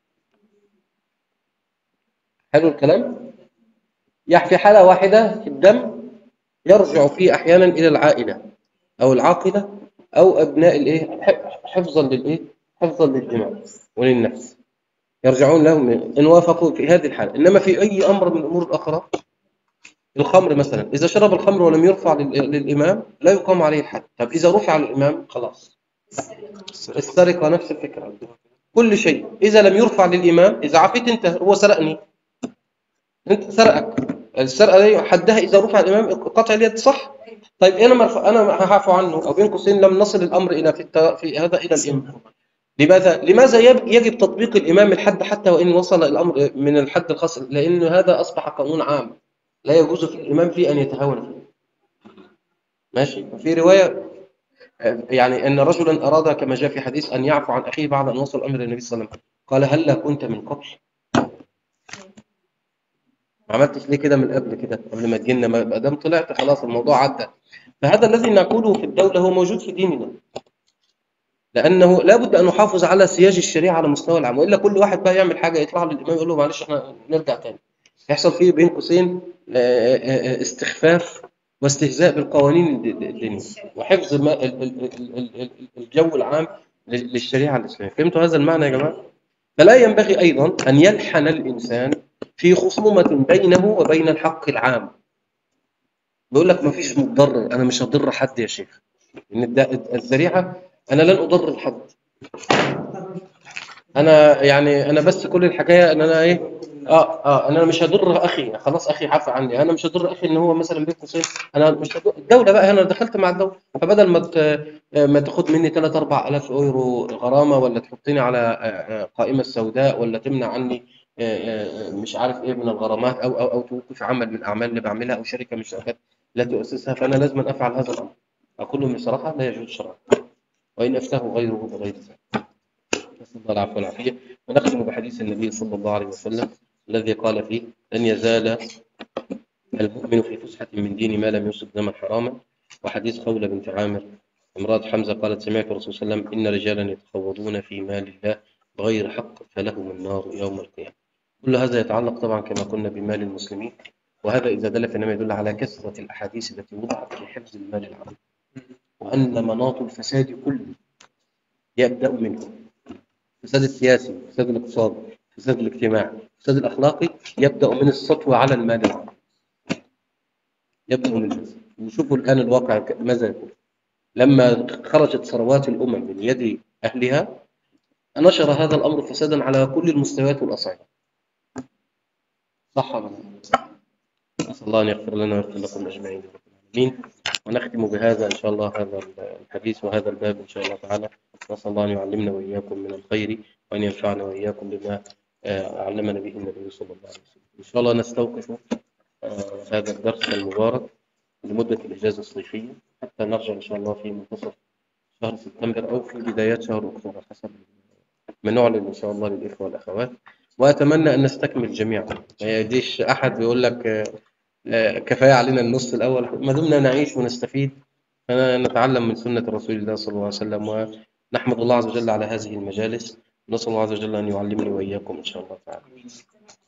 حلو الكلام؟ يعني في حاله واحده في الدم يرجع فيه احيانا الى العائله او العاقله او ابناء الايه؟ حفظا للايه؟ حفظا للدماء وللنفس، يرجعون لهم ان وافقوا في هذه الحاله. انما في اي امر من الامور الاخرى، الخمر مثلا، اذا شرب الخمر ولم يرفع لل- للامام لا يقام عليه الحد. طب اذا رفع للامام خلاص. السرقه نفس الفكره، كل شيء اذا لم يرفع للامام، اذا عفيت انت، هو سرقني، انت سرقك، السرقه دي حدها اذا رفع الامام قطع اليد، صح؟ طيب انا مرفع، انا هعفو عنه، او بين قوسين لم نصل الامر الى في, الت... في هذا الى الامام. لماذا لماذا يب- يجب تطبيق الامام الحد حتى وان وصل الامر من الحد الخاص؟ لان هذا اصبح قانون عام لا يجوز في الامام فيه ان يتهاون فيه. ماشي. وفي روايه يعني أن رجلا أراد كما جاء في حديث أن يعفو عن أخيه بعد أن وصل الأمر للنبي صلى الله عليه وسلم، قال هلا كنت من قبل؟ ما عملتش ليه كده من قبل كده، قبل ما تجينا؟ ما دام طلعت خلاص الموضوع عدى. فهذا الذي نقوله في الدولة هو موجود في ديننا، لأنه لابد أن نحافظ على سياج الشريعة على مستوى العام، وإلا كل واحد بقى يعمل حاجة يطلع للإمام يقول له معلش إحنا نرجع تاني، يحصل فيه بين قوسين آه، آه، استخفاف واستهزاء بالقوانين الد- الدينية وحفظ ما- ال- ال- ال- ال- ال- الجو العام لل- للشريعة الإسلامية. فهمتوا هذا المعنى يا جماعة؟ فلا ينبغي أيضا أن يلحن الإنسان في خصومة بينه وبين الحق العام. بيقول لك ما فيش مضرر، أنا مش هضر حد يا شيخ، إن الد- الذريعة أنا لن أضر حد، انا يعني انا بس كل الحكايه ان انا ايه، اه اه انا مش هضر اخي، خلاص اخي عفى عني، انا مش هضر اخي ان هو مثلا بين قوسين، انا مش هضر الدوله بقى هنا، دخلت مع الدوله، فبدل ما ت- ما تاخد مني ثلاثة أربعة آلاف يورو غرامه، ولا تحطني على آه، آه، قائمه سوداء، ولا تمنع عني آه، آه، مش عارف ايه من الغرامات، او او او توقف عمل من الاعمال اللي بعملها، او شركه من الشركات لا تؤسسها، فانا لازم افعل هذا الامر. اقول لهم بصراحه لا يجوز شرعا، وان افتاه غيره بغير ذلك. نسأل الله العفو والعافية. ونختم بحديث النبي صلى الله عليه وسلم الذي قال فيه لن يزال المؤمن في فسحة من دين ما لم يصب دما حراما. وحديث خولة بنت عامر امرأة حمزة قالت سمعت الرسول صلى الله عليه وسلم إن رجالا يتخوضون في مال الله بغير حق فلهم النار يوم القيامة. كل هذا يتعلق طبعا كما قلنا بمال المسلمين، وهذا إذا دل فإنما يدل على كثرة الأحاديث التي وضعت في حفظ المال العام، وأن مناط الفساد كله يبدأ منه، الفساد السياسي، الفساد الاقتصادي، الفساد الاجتماعي، الفساد الأخلاقي، يبدأ من السطو على المال العام، يبدأ من هذا. وشوفوا الآن الواقع ك- ماذا يقول. لما خرجت ثروات الأمم من يد أهلها نشر هذا الأمر فسادا على كل المستويات والأصعدة. صح ولا لا؟ نسأل الله أن يغفر لنا ويغفر لكم أجمعين يا رب العالمين. ونختم بهذا إن شاء الله هذا الحديث وهذا الباب إن شاء الله تعالى. نسأل الله أن يعلمنا وإياكم من الخير، وأن ينفعنا وإياكم بما آه، علمنا به النبي صلى الله عليه وسلم. إن شاء الله نستوقف آه، هذا الدرس المبارك لمدة الإجازة الصيفية حتى نرجع إن شاء الله في منتصف شهر سبتمبر أو في بدايات شهر أكتوبر حسب ما نعلن إن شاء الله للإخوة والأخوات. وأتمنى أن نستكمل جميعا، ما يجيش أحد بيقول لك آه، آه، كفاية علينا النص الأول. ما دمنا نعيش ونستفيد فنتعلم من سنة رسول الله صلى الله عليه وسلم، ونحمد الله عز وجل على هذه المجالس. نسأل الله عز وجل أن يعلمني وإياكم إن شاء الله تعالى.